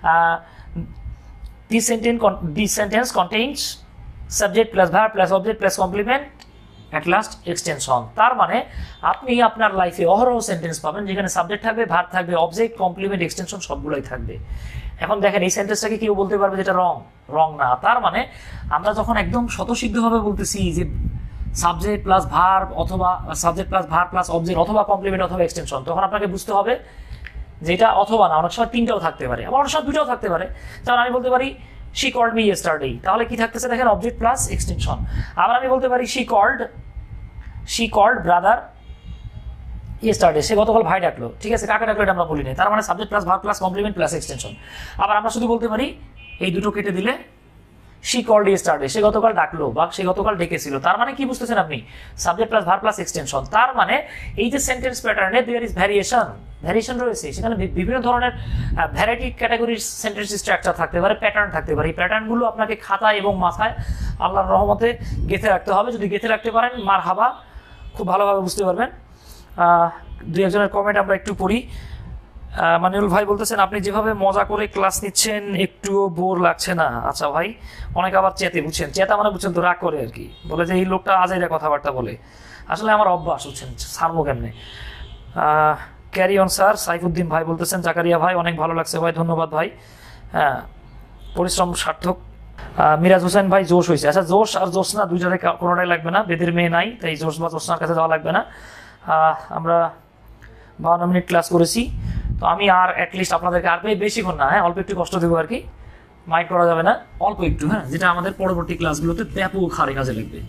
this sentence this sentence contains subject plus verb plus object plus complement at last extension. তার মানে আপনি আপনার লাইফে অহরহ সেন্টেন্স পাবেন যেখানে সাবজেক্ট থাকবে, ভার্ব থাকবে, অবজেক্ট, কমপ্লিমেন্ট, এক্সটেনশন সবগুলোই থাকবে। এখন দেখেন এই সেন্টেন্সটাকে কেউ বলতে পারবে যেটা রং, রং না। তার মানে আমরা যখন একদম স্বতঃসিদ্ধভাবে বলতেছি যে সাবজেক্ট প্লাস ভার্ব অথবা subject plus verb plus object অথবা কমপ্লিমেন্ট অথবা এক্সটেনশন, তখন আপনাকে বুঝতে হবে যেটা অথবা না, অনেক সময় তিনটাও থাকতে পারে, আবার অনেক সময় দুটাও থাকতে পারে। যেমন আমি বলতে পারি she called me yesterday, তাহলে কি থাকতেছে দেখেন অবজেক্ট প্লাস এক্সটেনশন। আবার আমি বলতে পারি she called she called brother yesterday, সে গতকাল ভাই ডাকলো। ঠিক আছে, কাকে ডাকলো এটা আমরা বলি নাই। তার মানে subject plus verb plus complement plus extension. আবার আমরা শুধু বলতে পারি এই দুটো কেটে দিলে শি কল্ড ইয়েস্টারডে, সে গতকাল ডাকলো বা সে গতকাল ডেকেছিল। তার মানে কি বুঝতেছেন আপনি? Subject plus verb plus extension. তার মানে এই যে সেন্টেন্স প্যাটার্নে দেয়ার ইজ ভ্যারিয়েশন, ভ্যারিয়েশন রয়েছে, সেখানে বিভিন্ন ধরনের ভ্যারাইটি ক্যাটাগরির সেন্টেন্স স্ট্রাকচার থাকতে পারে, প্যাটার্ন থাকতে পারে। এই প্যাটার্নগুলো আপনাকে খাতায় এবং মাথায় আল্লাহর রহমতে গেঁথে রাখতে হবে। যদি গেঁথে রাখতে পারেন মার হাবা, খুব ভালোভাবে বুঝতে পারবেন। দুই একজনের কমেন্ট আমরা একটু পড়ি। মানিউল ভাই বলতেছেন আপনি যেভাবে মজা করে ক্লাস নিচ্ছেন একটুও বোর লাগছে না। আচ্ছা ভাই, অনেক আবার চেতে, বুঝছেন, চেতা মানে বুঝছেন তো রাগ করে আর কি, বলে যে এই লোকটা আজাইরা কথাবার্তা বলে। আসলে আমার অভ্যাস, বুঝছেন, ছাড়বো কেমনে। Carry on sir. সাইফুদ্দিন ভাই বলতেছেন জাকারিয়া ভাই অনেক ভালো লাগছে ভাই, ধন্যবাদ ভাই, হ্যাঁ পরিশ্রম সার্থক। মিরাজ হোসেন ভাই জোশ হয়েছে। আচ্ছা, জোশ আর জোশ না দুইটারে কোনোটাই লাগবে না, বেদের মেয়ে নাই, তাই জোশ বা জোশনার কাছে যাওয়া লাগবে না। আমরা বাউন্ন মিনিট ক্লাস করেছি, তো আমি আর অ্যাটলিস্ট আপনাদেরকে আর বেশিক্ষণ না, হ্যাঁ অল্প একটু কষ্ট দেবো আর কি, মাইন্ড করা যাবে না, অল্প একটু, হ্যাঁ, যেটা আমাদের পরবর্তী ক্লাসগুলোতে ব্যাপক হারে কাজে লাগবে।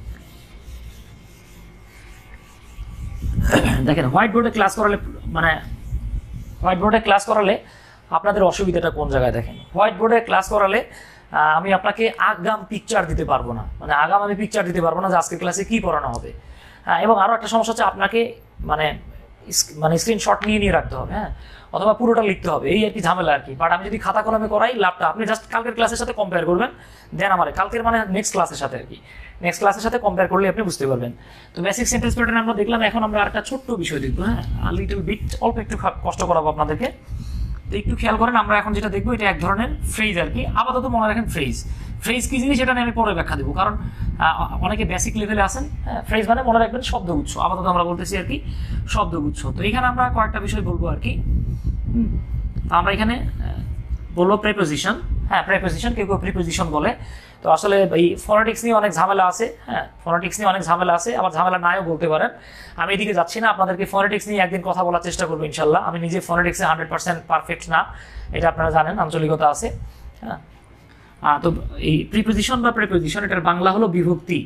দেখেন, হোয়াইট বোর্ডে ক্লাস করালে মানে হোয়াইট বোর্ডে ক্লাস করালে আপনাদের অসুবিধাটা কোন জায়গায় দেখেন। হোয়াইট বোর্ডে ক্লাস করালে আমি আপনাকে আগাম পিকচার দিতে পারবো না, মানে আগাম আমি পিকচার দিতে পারবো না যে আজকের ক্লাসে কি পড়ানো হবে। হ্যাঁ, এবং আরও একটা সমস্যা হচ্ছে আপনাকে মানে মানে স্ক্রিনশট নিয়ে নিয়ে রাখতে হবে, হ্যাঁ, অথবা পুরোটা লিখতে হবে, এই আর কি ঝামেলা আর কি। বাট আমি যদি খাতা কলমে করাই লাভটা আপনি জাস্ট কালকের ক্লাসের সাথে কম্পেয়ার করবেন, দেন আমার কালকের মানে নেক্সট ক্লাসের সাথে আর কি, নেক্সট ক্লাসের সাথে কম্পেয়ার করলে আপনি বুঝতে পারবেন। তো বেসিক সেন্টেন্স প্যাটার্ন আমরা দেখলাম, এখন আমরা একটা ছোট্ট বিষয় দেখবো, হ্যাঁ, লিটল বিট, অল্প একটু কষ্ট করাবো আপনাদেরকে। তো একটু খেয়াল করেন, আমরা এখন যেটা দেখবো এটা এক ধরনের ফ্রেজ আর কি। আপাতত মনে রাখেন ফ্রেজ, ফ্রেজ কি জিনিস সেটা নিয়ে আমি পরে ব্যাখ্যা দেবো, কারণ অনেকে বেসিক লেভেলে আসেন। হ্যাঁ, ফ্রেজ মানে মনে রাখবেন শব্দগুচ্ছ, আপাতত আমরা বলতেছি আর কি শব্দগুচ্ছ। তো এখানে আমরা কয়েকটা বিষয় বলবো আর কি। আমরা এখানে বলবো প্রেপোজিশন, হ্যাঁ প্রেপোজিশন, কেউ কেউ প্রিপোজিশন বলে। তো আসলে এই ফনেটিক্স নিয়ে অনেক ঝামেলা আছে, হ্যাঁ ফনেটিক্স নিয়ে অনেক ঝামেলা আছে, আবার ঝামেলা নাও বলতে পারেন। আমি এদিকে যাচ্ছি না, আপনাদেরকে ফনেটিক্স নিয়ে একদিন কথা বলার চেষ্টা করবো ইনশাল্লাহ। আমি নিজে ফনেটিক্সে হান্ড্রেড পার্সেন্ট পারফেক্ট না, এটা আপনারা জানেন, আঞ্চলিকতা আছে। হ্যাঁ, তো এই প্রিপোজিশন বা প্রেপোজিশন এটার বাংলা হলো বিভক্তি,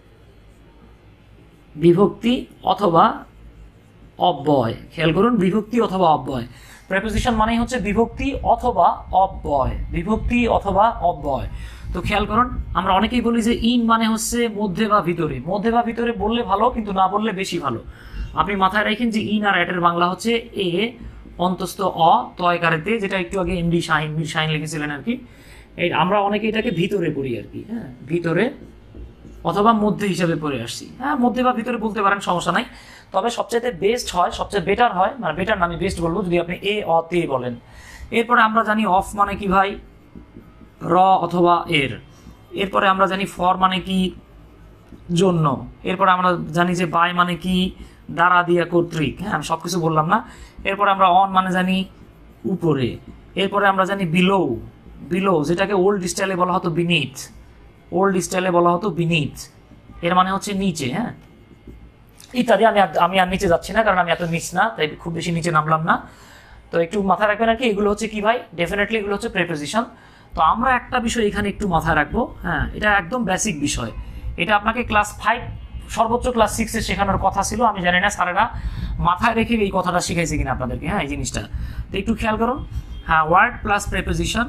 বিভক্তি অথবা অব্যয়। খেয়াল করুন, বিভক্তি অথবা অব্যয়। প্রেপোজিশন মানেই হচ্ছে বিভক্তি অথবা অব্যয়, বিভক্তি অথবা অব্যয়। তো খেয়াল করুন, আমরা অনেকেই বলি যে ইন মানে হচ্ছে মধ্যে বা ভিতরে, মধ্যে বা ভিতরে বললে ভালো, কিন্তু না বললে বেশি ভালো। আপনি মাথায় রাখেন যে ইন আর অ্যাটের বাংলা হচ্ছে এ অন্তস্থ অ তয়কারেতে, যেটা একটু আগে এমডি শাহিন মীর শাহিন লিখেছিলেন আর কি। এই আমরা অনেকে এটাকে ভিতরে পড়ি আর কি, হ্যাঁ ভিতরে অথবা মধ্যে হিসাবে পড়ে আসছি। হ্যাঁ, মধ্যে বা ভিতরে বলতে পারেন, সমস্যা নাই। তবে সবচেয়ে বেস্ট হয়, সবচেয়ে বেটার হয়, মানে বেটার না আমি বেস্ট বলবো যদি আপনি এ অ তে বলেন। এরপরে আমরা জানি অফ মানে কি ভাই, র অথবা এর। এরপরে আমরা জানি ফর মানে কি, জন্য। এরপরে আমরা জানি যে বাই মানে কি, দ্বারা দিয়া কর্তৃক। হ্যাঁ, আমি সব কিছু বললাম না। এরপরে আমরা অন মানে জানি উপরে। এরপরে আমরা জানি বিলো, বিলো যেটাকে ওল্ড স্টাইলে বলা হতো বিনিথ, ওল্ড স্টাইলে বলা হতো বিনিথ, এর মানে হচ্ছে নিচে, হ্যাঁ ইত্যাদি। আমি আমি আর নিচে যাচ্ছি না, কারণ আমি এত নিচ না, তাই খুব বেশি নিচে নামলাম না। তো একটু মাথায় রাখবেন আর কি, এগুলো হচ্ছে কি ভাই, ডেফিনেটলি এগুলো হচ্ছে প্রেপোজিশন। তো আমরা একটা বিষয় এখানে একটু মাথায় রাখবো, হ্যাঁ এটা একদম বেসিক বিষয়, এটা আপনাকে ক্লাস ফাইভ সর্বোচ্চ ক্লাস সিক্সে শেখানোর কথা ছিল। আমি জানি না স্যারেরা মাথায় রেখে এই কথাটা শিখাইছে কিনা আপনাদেরকে, হ্যাঁ এই জিনিসটা। তো একটু খেয়াল করুন, হ্যাঁ word plus preposition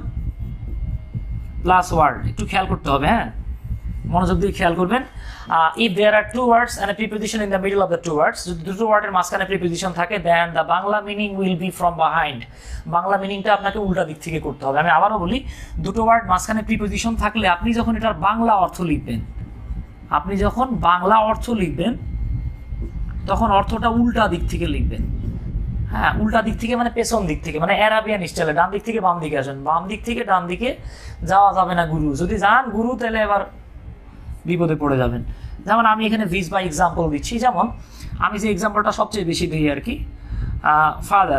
plus word, একটু খেয়াল করতে হবে, হ্যাঁ মনোযোগ দিয়ে খেয়াল করবেন। If there are two words and a preposition in the middle of the two words, যদি দুটো ওয়ার্ডের মাঝখানে প্রিপোজিশন থাকে, then the Bangla meaning will be from behind. Bangla মিনিংটা আপনাকে উল্টা দিক থেকে করতে হবে। আমি আবারও বলি, দুটো ওয়ার্ড মাঝখানে প্রিপোজিশন থাকলে আপনি যখন এটার বাংলা অর্থ লিখবেন, আপনি যখন বাংলা অর্থ লিখবেন তখন অর্থটা উল্টা দিক থেকে লিখবেন। হ্যাঁ, উল্টা দিক থেকে মানে পেছন দিক থেকে, মানে অ্যারাবিয়ান স্টাইলে, ডান দিক থেকে বাম দিকে আসেন, বাম দিক থেকে ডান দিকে যাওয়া যাবে না গুরু। যদি যান গুরু, তাহলে এবার বিপদে পড়ে যাবেন। যেমন আমি এখানে ভিজ বাই এক্সাম্পল দিচ্ছি, যেমন আমি যে এক্সাম্পলটা সবচেয়ে বেশি দিই আর কি, ফাদার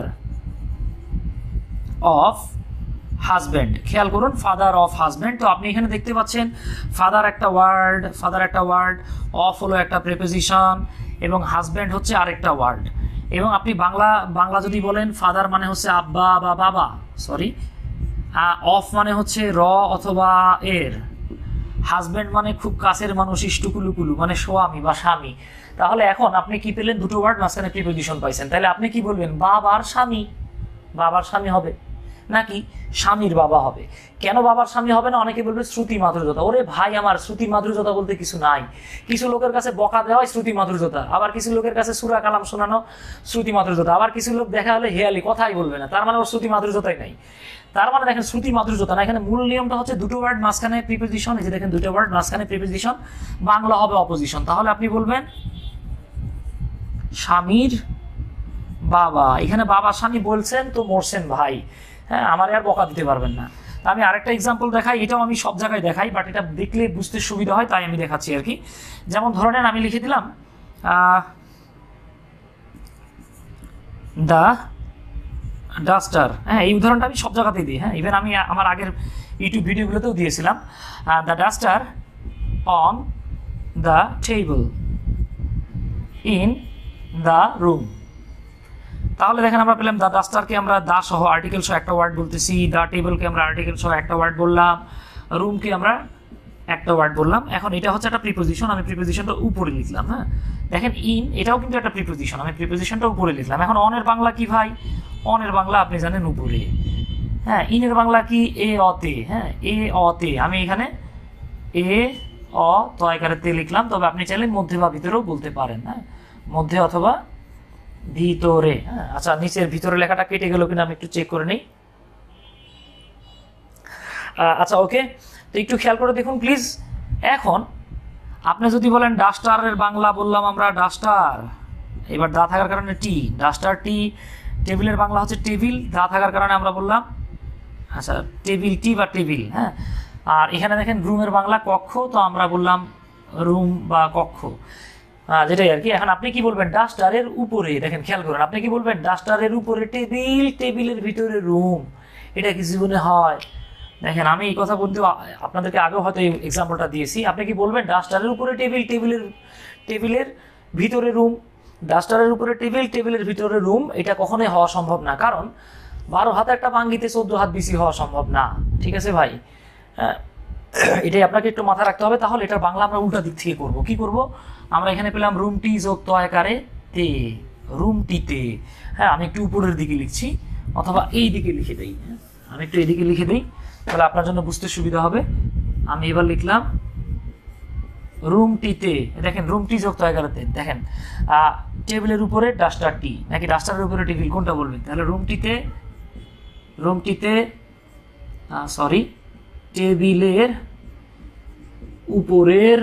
অফ হাজব্যান্ড। খেয়াল করুন, ফাদার অফ হাজব্যান্ড। তো আপনি এখানে দেখতে পাচ্ছেন ফাদার একটা ওয়ার্ড, ফাদার একটা ওয়ার্ড, অফ হলো একটা প্রেপোজিশন, এবং হাজব্যান্ড হচ্ছে আরেকটা ওয়ার্ড। এবং আপনি বাংলা বাংলা যদি বলেন, ফাদার মানে হচ্ছে আব্বা বা বাবা, সরি, অফ মানে হচ্ছে র অথবা এর, হাজব্যান্ড মানে খুব কাছের মানুষ, ইষ্টুকুলুকুলু মানে স্বামী বা স্বামী। তাহলে এখন আপনি কি পেলেন, দুটো ওয়ার্ড মাঝখানে প্রিপোজিশন পাইছেন, তাহলে আপনি কি বলবেন, বাবার স্বামী, বাবার স্বামী হবে। নাকি স্বামীর বাবা হবে। কেন বাবার স্বামী হবে না? অনেকে বলবে শ্রুতি মাধুর্যতা। ওরে ভাই আমার, শ্রুতি মাধুর্যতা বলতে কিছু নাই। কিছু লোকের কাছে বকা দেওয়াই শ্রুতি মাধুর্যতা, আবার কিছু লোকের কাছে সূরা কালাম শোনানো শ্রুতি মাধুর্যতা, আবার কিছু লোক দেখা হলে হেয়ালি কথাই বলবে না, তার মানে ওর শ্রুতি মাধুর্যতাই নাই। তার মানে দেখেন শ্রুতি মাধুর্যতা না, এখানে মূল নিয়মটা হচ্ছে দুটো ওয়ার্ড মাঝখানে প্রিপোজিশন। এই যে দেখেন দুটো ওয়ার্ড মাঝখানে প্রিপোজিশন, বাংলা হবে অপোজিশন। তাহলে আপনি বলবেন স্বামীর বাবা। এখানে বাবা স্বামী বলছেন তো মরছেন ভাই, হ্যাঁ, আমার আর বকা দিতে পারবেন না। আমি আরেকটা এক্সাম্পল দেখাই, এটাও আমি সব জায়গায় দেখাই, বাট এটা দেখলে বুঝতে সুবিধা হয় তাই আমি দেখাচ্ছি আর কি। যেমন ধরে নেন আমি লিখে দিলাম দ্য ডাস্টার, হ্যাঁ, এই উদাহরণটা আমি সব জায়গাতেই দিই, হ্যাঁ, ইভেন আমি আমার আগের ইউটিউব ভিডিওগুলোতেও দিয়েছিলাম। The duster on the table in the room. তাহলে দেখেন আমরা পেলাম দ্য ডাস্টারকে আমরা দা সহ আর্টিকেল সহ একটা ওয়ার্ড বলতেছি, দ্য টেবলকে আমরা আর্টিকেল সহ একটা ওয়ার্ড বললাম, রুমকে আমরা একটা ওয়ার্ড বললাম। এখন এটা হচ্ছে একটা প্রিপোজিশন, আমি প্রিপোজিশনটা উপরে লিখলাম, হ্যাঁ, দেখেন ইন এটাও কিন্তু একটা প্রিপোজিশন, আমি প্রিপোজিশনটা উপরে লিখলাম। এখন অনের বাংলা কি ভাই? অনের বাংলা আপনি জানেন উপরে, হ্যাঁ। ইনের বাংলা কি? এ অতে, হ্যাঁ, এ অতে। আমি এখানে এ অ তয়কারে তে লিখলাম, তবে আপনি চাইলে মধ্যে বা ভিতরেও বলতে পারেন, হ্যাঁ, মধ্যে অথবা ভিতরে, হ্যাঁ। আচ্ছা, নিচের ভিতরে লেখাটা কেটে গেল কিনা আমি একটু চেক করে নিই। আচ্ছা, ওকে, তো একটু খেয়াল করে দেখুন প্লিজ। এখন আপনি যদি বলেন ডাস্টারের বাংলা বললাম আমরা ডাস্টার, এবার দা থাকার কারণে টি, ডাস্টার টি। টেবিলের বাংলা হচ্ছে টেবিল, দা থাকার কারণে আমরা বললাম আচ্ছা টেবিল টি বা টেবিল, হ্যাঁ। আর এখানে দেখেন রুমের বাংলা কক্ষ, তো আমরা বললাম রুম বা কক্ষ, যেটাই আর কি। এখন আপনি কি বলবেন? ডাস্টারের উপরে, দেখেন খেয়াল করেন, আপনি কি বলবেন? ডাস্টারের উপরে টেবিল, টেবিলের ভিতরে রুম। এটা কি জীবনে হয়? দেখেন আমি এই কথা বলতে আপনাদেরকে আগেও হয়তো এই এক্সাম্পলটা দিয়েছি। আপনি কি বলবেন ডাস্টারের উপরে টেবিল, টেবিলের টেবিলের ভিতরে রুম? ডাস্টারের উপরে টেবিল, টেবিলের ভিতরে রুম, এটা কখনোই হওয়া সম্ভব না, কারণ বারো হাত একটা বাঙ্গিতে চোদ্দ হাত বেশি হওয়া সম্ভব না, ঠিক আছে ভাই? হ্যাঁ, এটাই আপনাকে একটু মাথায় রাখতে হবে। তাহলে এটার বাংলা আমরা উল্টা দিক থেকে করবো। কি করব? আমরা এখানে পেলাম রুমটি যোগ তয়কারে তে, রুমটিতে, হ্যাঁ, আমি একটু উপরের দিকে লিখছি অথবা এই দিকে লিখে দিই, হ্যাঁ, আমি একটু এদিকে লিখে দিই, তাহলে আপনার জন্য বুঝতে সুবিধা হবে। আমি এবার লিখলাম রুমটিতে, দেখেন রুমটি যোগ তয়কারেতে, দেখেন টেবিলের উপরে ডাস্টার টি নাকি ডাস্টারের উপরে টেবিল, কোনটা বলবেন? তাহলে রুমটিতে, রুমটিতে সরি টেবিলের উপরের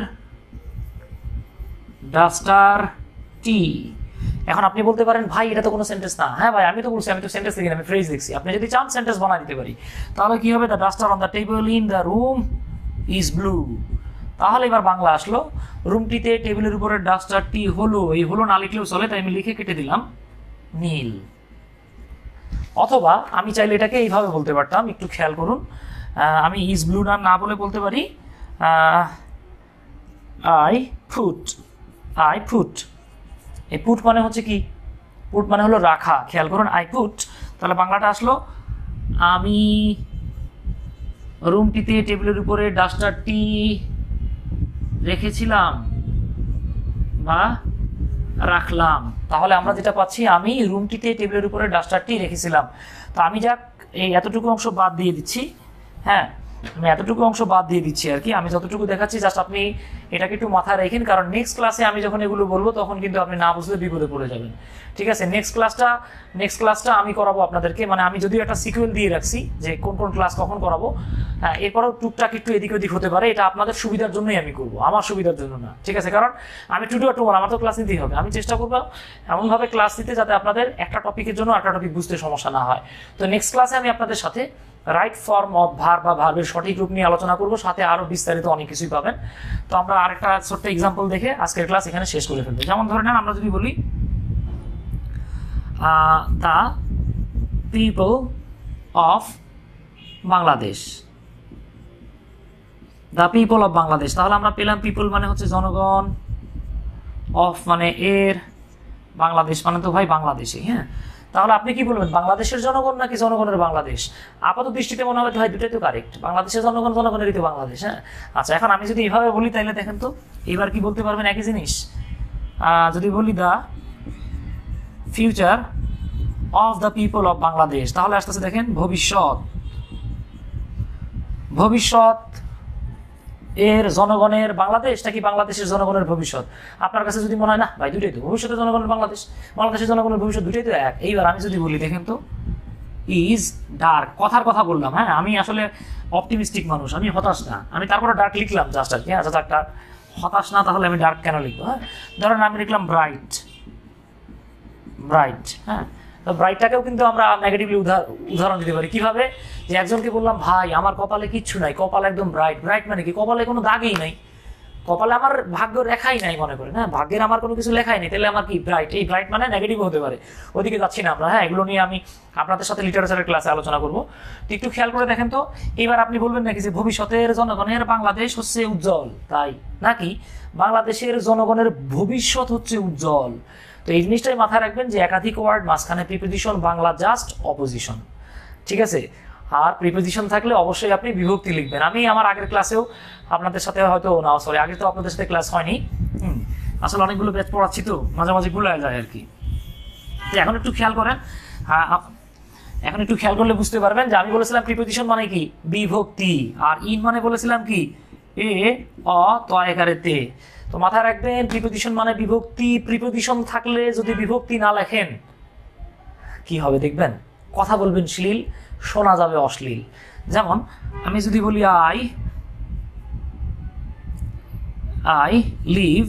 ডাস্টার টি। এখন আপনি বলতে পারেন ভাই এটা তো কোনো সেন্টেন্স না। হ্যাঁ ভাই, আমি তো বলছি, আমি তো সেন্টেন্স লিখি না, আমি ফ্রেজ লিখছি। আপনি যদি চান সেন্টেন্স বানাই দিতে পারি। তাহলে কি হবে? The duster on the table in the room is blue. তাহলে এবার বাংলা আসলো, রুমটিতে টেবিলের উপরে ডাস্টারটি হলো, এই হলো না লিখলেও চলে, তাই আমি লিখে কেটে দিলাম নীল। অথবা আমি চাইলে এটাকে এইভাবে বলতে পারতাম, একটু খেয়াল করুন, আমি ইজ ব্লু না না বলে বলতে পারি আই ফুট, আই ফুট। এই পুট মানে হচ্ছে কি? পুট মানে হলো রাখা, খেয়াল করুন, আই পুট। তাহলে বাংলাটা আসলো আমি রুমটিতে টেবিলের উপরে ডাস্টারটি রেখেছিলাম বা রাখলাম। তাহলে আমরা যেটা পাচ্ছি, আমি রুমটিতে টেবিলের উপরে ডাস্টারটি রেখেছিলাম। তো আমি যাক এই এতটুকু অংশ বাদ দিয়ে দিচ্ছি, হ্যাঁ, আমি এতটুকু অংশ বাদ দিয়ে দিচ্ছি আর কি। আমি যতটুকু দেখাচ্ছি জাস্ট আপনি এটাকে একটু মাথায় রাখেন, কারণ নেক্সট ক্লাসে আমি যখন এগুলো বলবো তখন কিন্তু আপনি না বুঝলে বিপদে পড়ে যাবেন, ঠিক আছে? নেক্সট ক্লাসটা নেক্সট ক্লাসটা আমি করাবো আপনাদেরকে, মানে আমি যদিও একটা সিকুয়েল দিয়ে রাখছি যে কোন কোন ক্লাস কখন করাবো। হ্যাঁ, এরপরেও টুকটাক একটু এদিক ওদিক হতে পারে, এটা আপনাদের সুবিধার জন্যই আমি করবো, আমার সুবিধার জন্য না, ঠিক আছে? কারণ আমি টু ডু টু আমার তো ক্লাস নিতেই হবে। আমি চেষ্টা করবো এমনভাবে ক্লাস নিতে যাতে আপনাদের একটা টপিকের জন্য একটা টপিক বুঝতে সমস্যা না হয়। তো নেক্সট ক্লাসে আমি আপনাদের সাথে রাইট ফর্ম অফ ভার্ব বা ভার্বের সঠিক রূপ নিয়ে আলোচনা করবো, সাথে আরো বিস্তারিত অনেক কিছুই পাবেন। তো আমরা আরেকটা ছোট্ট এক্সাম্পল দেখে আজকের ক্লাস এখানে শেষ করে ফেলবো। যেমন ধরে নেন আমরা যদি বলি the people of Bangladesh, the people of Bangladesh. তাহলে আমরা পেলাম পিপল মানে হচ্ছে জনগণ, অফ মানে এর, বাংলাদেশ মানে তো ভাই বাংলাদেশে, হ্যাঁ। তাহলে আপনি কি বলবেন, বাংলাদেশের জনগণ নাকি জনগণের বাংলাদেশ? আপাত দৃষ্টিতে মনে হবে ভাই দুটাই তো কারেক্ট, বাংলাদেশের জনগণ জনগণেরই তো বাংলাদেশ, হ্যাঁ। আচ্ছা, এখন আমি যদি এইভাবে বলি তাহলে দেখেন তো এবার কি বলতে পারবেন একই জিনিস। যদি বলি the future of the people of Bangladesh, তাহলে আসতেছে দেখেন ভবিষ্যৎ, ভবিষ্যৎ এর জনগণের বাংলাদেশ নাকি বাংলাদেশের জনগণের ভবিষ্যৎ। আপনার কাছে যদি মনে হয় না ভাই দুইটাই তো, ভবিষ্যতের জনগণের বাংলাদেশ, বাংলাদেশের জনগণের ভবিষ্যৎ দুইটাই তো এক। এইবার আমি যদি বলি দেখেন তো ইজ ডার্ক, কথার কথা বললাম, হ্যাঁ আমি আসলে অপটিমিস্টিক মানুষ, আমি হতাশ না, আমি তারপরে ডার্ক লিখলাম জাস্ট আর কি। আচ্ছা একটা হতাশ না, তাহলে আমি ডার্ক কেন লিখবো? হ্যাঁ ধরেন আমি লিখলাম ব্রাইট, ব্রাইট, হ্যাঁ তো ব্রাইটটাকেও কিন্তু আমরা নেগেটিভলি উদাহরণ দিতে পারি। কিভাবে? যে একজনকে বললাম ভাই আমার কপালে কিচ্ছু নাই, কপাল একদম ব্রাইট। ব্রাইট মানে কি? কপালে কোনো দাগই নাই, কপালে আমার ভাগ্য রেখাই নাই, মনে করেন হ্যাঁ ভাগ্যের আমার কোনো কিছু লেখাই নেই, তাহলে আমার কি ব্রাইট? এই ব্রাইট মানে নেগেটিভ হতে পারে, ওদিকে যাচ্ছি না আমরা। হ্যাঁ এগুলো নিয়ে আমি আপনাদের সাথে লিটারেচারের ক্লাসে আলোচনা করবো। তো একটু খেয়াল করে দেখেন তো, এবার আপনি বলবেন নাকি যে ভবিষ্যতের জনগণের বাংলাদেশ হচ্ছে উজ্জ্বল, তাই নাকি বাংলাদেশের জনগণের ভবিষ্যৎ হচ্ছে উজ্জ্বল? তো এই জিনিসটাই মাথায় রাখবেন যে একাধিক ওয়ার্ড মাঝখানে প্রিপোজিশন, বাংলা জাস্ট অপোজিশন, ঠিক আছে? আর প্রিপোজিশন থাকলে অবশ্যই আপনি বিভক্তি লিখবেন। আমি আমার আগের ক্লাসেও আপনাদের সাথে হয়তো না সরি আগে তো আপনাদের সাথে ক্লাস হয়নি, হুম আসলে অনেকগুলো ব্যাচ পড়াচ্ছি তো মাঝে মাঝে ভুলে যায় আর কি। তো এখন একটু খেয়াল করেন, এখন একটু খেয়াল করলে বুঝতে পারবেন যে আমি বলেছিলাম প্রিপোজিশন মানে কি বিভক্তি, আর ইন মানে বলেছিলাম কি এ অ তয়কারে তে। তো মাথায় রাখবেন প্রিপোজিশন মানে বিভক্তি, প্রিপোজিশন থাকলে যদি বিভক্তি না লেখেন কি হবে দেখবেন, কথা বলবেন শ্লীল, শোনা যাবে অশ্লীল। যেমন আমি যদি বলি আই আই লিভ,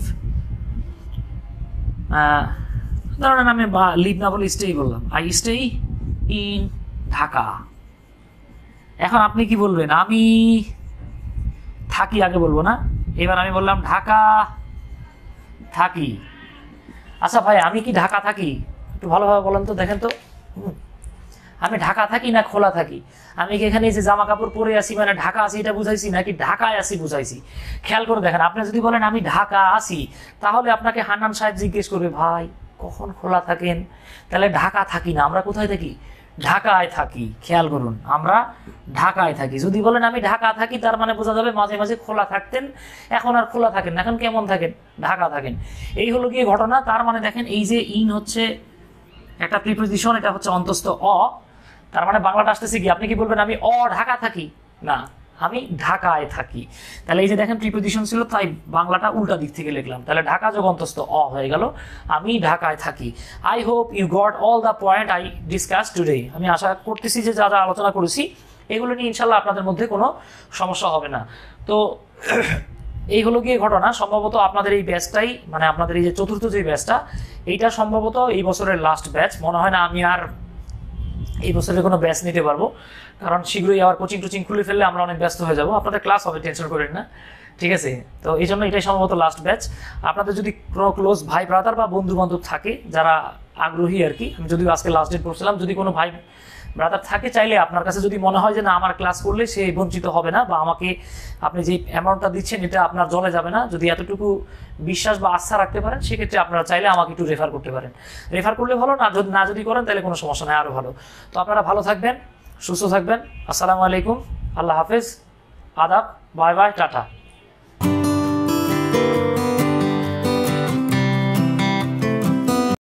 ধরেন আমি লিভ না বলে স্টেই বললাম, আই স্টে ইন ঢাকা। এখন আপনি কি বলবেন? আমি থাকি আগে বলবো না, এবার আমি বললাম ঢাকা থাকি। আচ্ছা ভাই আমি কি ঢাকা থাকি? একটু ভালোভাবে বলেন তো, দেখেন তো আমি ঢাকা থাকি না খোলা থাকি? আমি কি এখানে যে জামা কাপড় পরে আসি মানে ঢাকা আসি এটা বুঝাইছি নাকি ঢাকায় আসি বুঝাইছি? খেয়াল করে দেখেন, আপনি যদি বলেন আমি ঢাকা আসি, তাহলে আপনাকে হান্নান সাহেব জিজ্ঞেস করবে ভাই কখন খোলা থাকেন? তাহলে ঢাকা থাকি না, আমরা কোথায় থাকি? ঢাকায় থাকি। খেয়াল করুন আমরা ঢাকায় থাকি। যদি বলেন আমি ঢাকা থাকি, তার মানে বোঝা যাবে মাঝে মাঝে খোলা থাকতেন, এখন আর খোলা থাকেন না, এখন কেমন থাকেন? ঢাকা থাকেন। এই হলো গিয়ে ঘটনা। তার মানে দেখেন এই যে ইন হচ্ছে একটা প্রিপোজিশন, এটা হচ্ছে অন্তস্থ অ, তার মানে বাংলাটা আসতেছে কি? আপনি কি বলবেন আমি অ ঢাকা থাকি? না, আমি ঢাকায় থাকি। তাহলে এই যে দেখেন প্রিপোজিশন ছিল, তাই বাংলাটা উল্টা দিক থেকে লিখলাম। তাহলে ঢাকা যোগ অন্তস্থ অ হয়ে গেল, আমি ঢাকায় থাকি। I hope you got all the point I discuss today. আমি আশা করতেছি যে যা যা আলোচনা করেছি এগুলো নিয়ে ইনশাল্লাহ আপনাদের মধ্যে কোনো সমস্যা হবে না। তো এই হলো গিয়ে ঘটনা। সম্ভবত আপনাদের এই ব্যাচটাই মানে আপনাদের এই যে চতুর্থ যে ব্যাচটা, এইটা সম্ভবত এই বছরের লাস্ট ব্যাচ। মনে হয় না আমি আর এই বছরের কোনো ব্যাচ নিতে পারবো, কারণ শীঘ্রই আবার কোচিং টোচিং খুলে ফেললে আমরা অনেক ব্যস্ত হয়ে যাবো। আপনাদের ক্লাস হবে, টেনশন করেন না, ঠিক আছে? তো এই জন্য এটাই সম্ভবত লাস্ট ব্যাচ। আপনাদের যদি কোনো ক্লোজ ভাই ব্রাদার বা বন্ধু বান্ধব থাকে যারা আগ্রহী আর কি, আমি যদিও আজকে লাস্ট ডেট পড়ছিলাম, যদি কোনো ভাই ব্রাদার থাকে চাইলে আপনার কাছে যদি মনে হয় যে না আমার ক্লাস করলে সে বঞ্চিত হবে না, বা আমাকে আপনি যে অ্যামাউন্টটা দিচ্ছেন এটা আপনার জলে যাবে না, যদি এতটুকু বিশ্বাস বা আস্থা রাখতে পারেন, সেক্ষেত্রে আপনারা চাইলে আমাকে একটু রেফার করতে পারেন। রেফার করলে ভালো, না যদি না যদি করেন তাহলে কোনো সমস্যা নেই, আরও ভালো। তো আপনারা ভালো থাকবেন, সুস্থ থাকবেন। আসসালামু আলাইকুম, আল্লাহ হাফেজ, আদাব, বাই বাই, টাটা।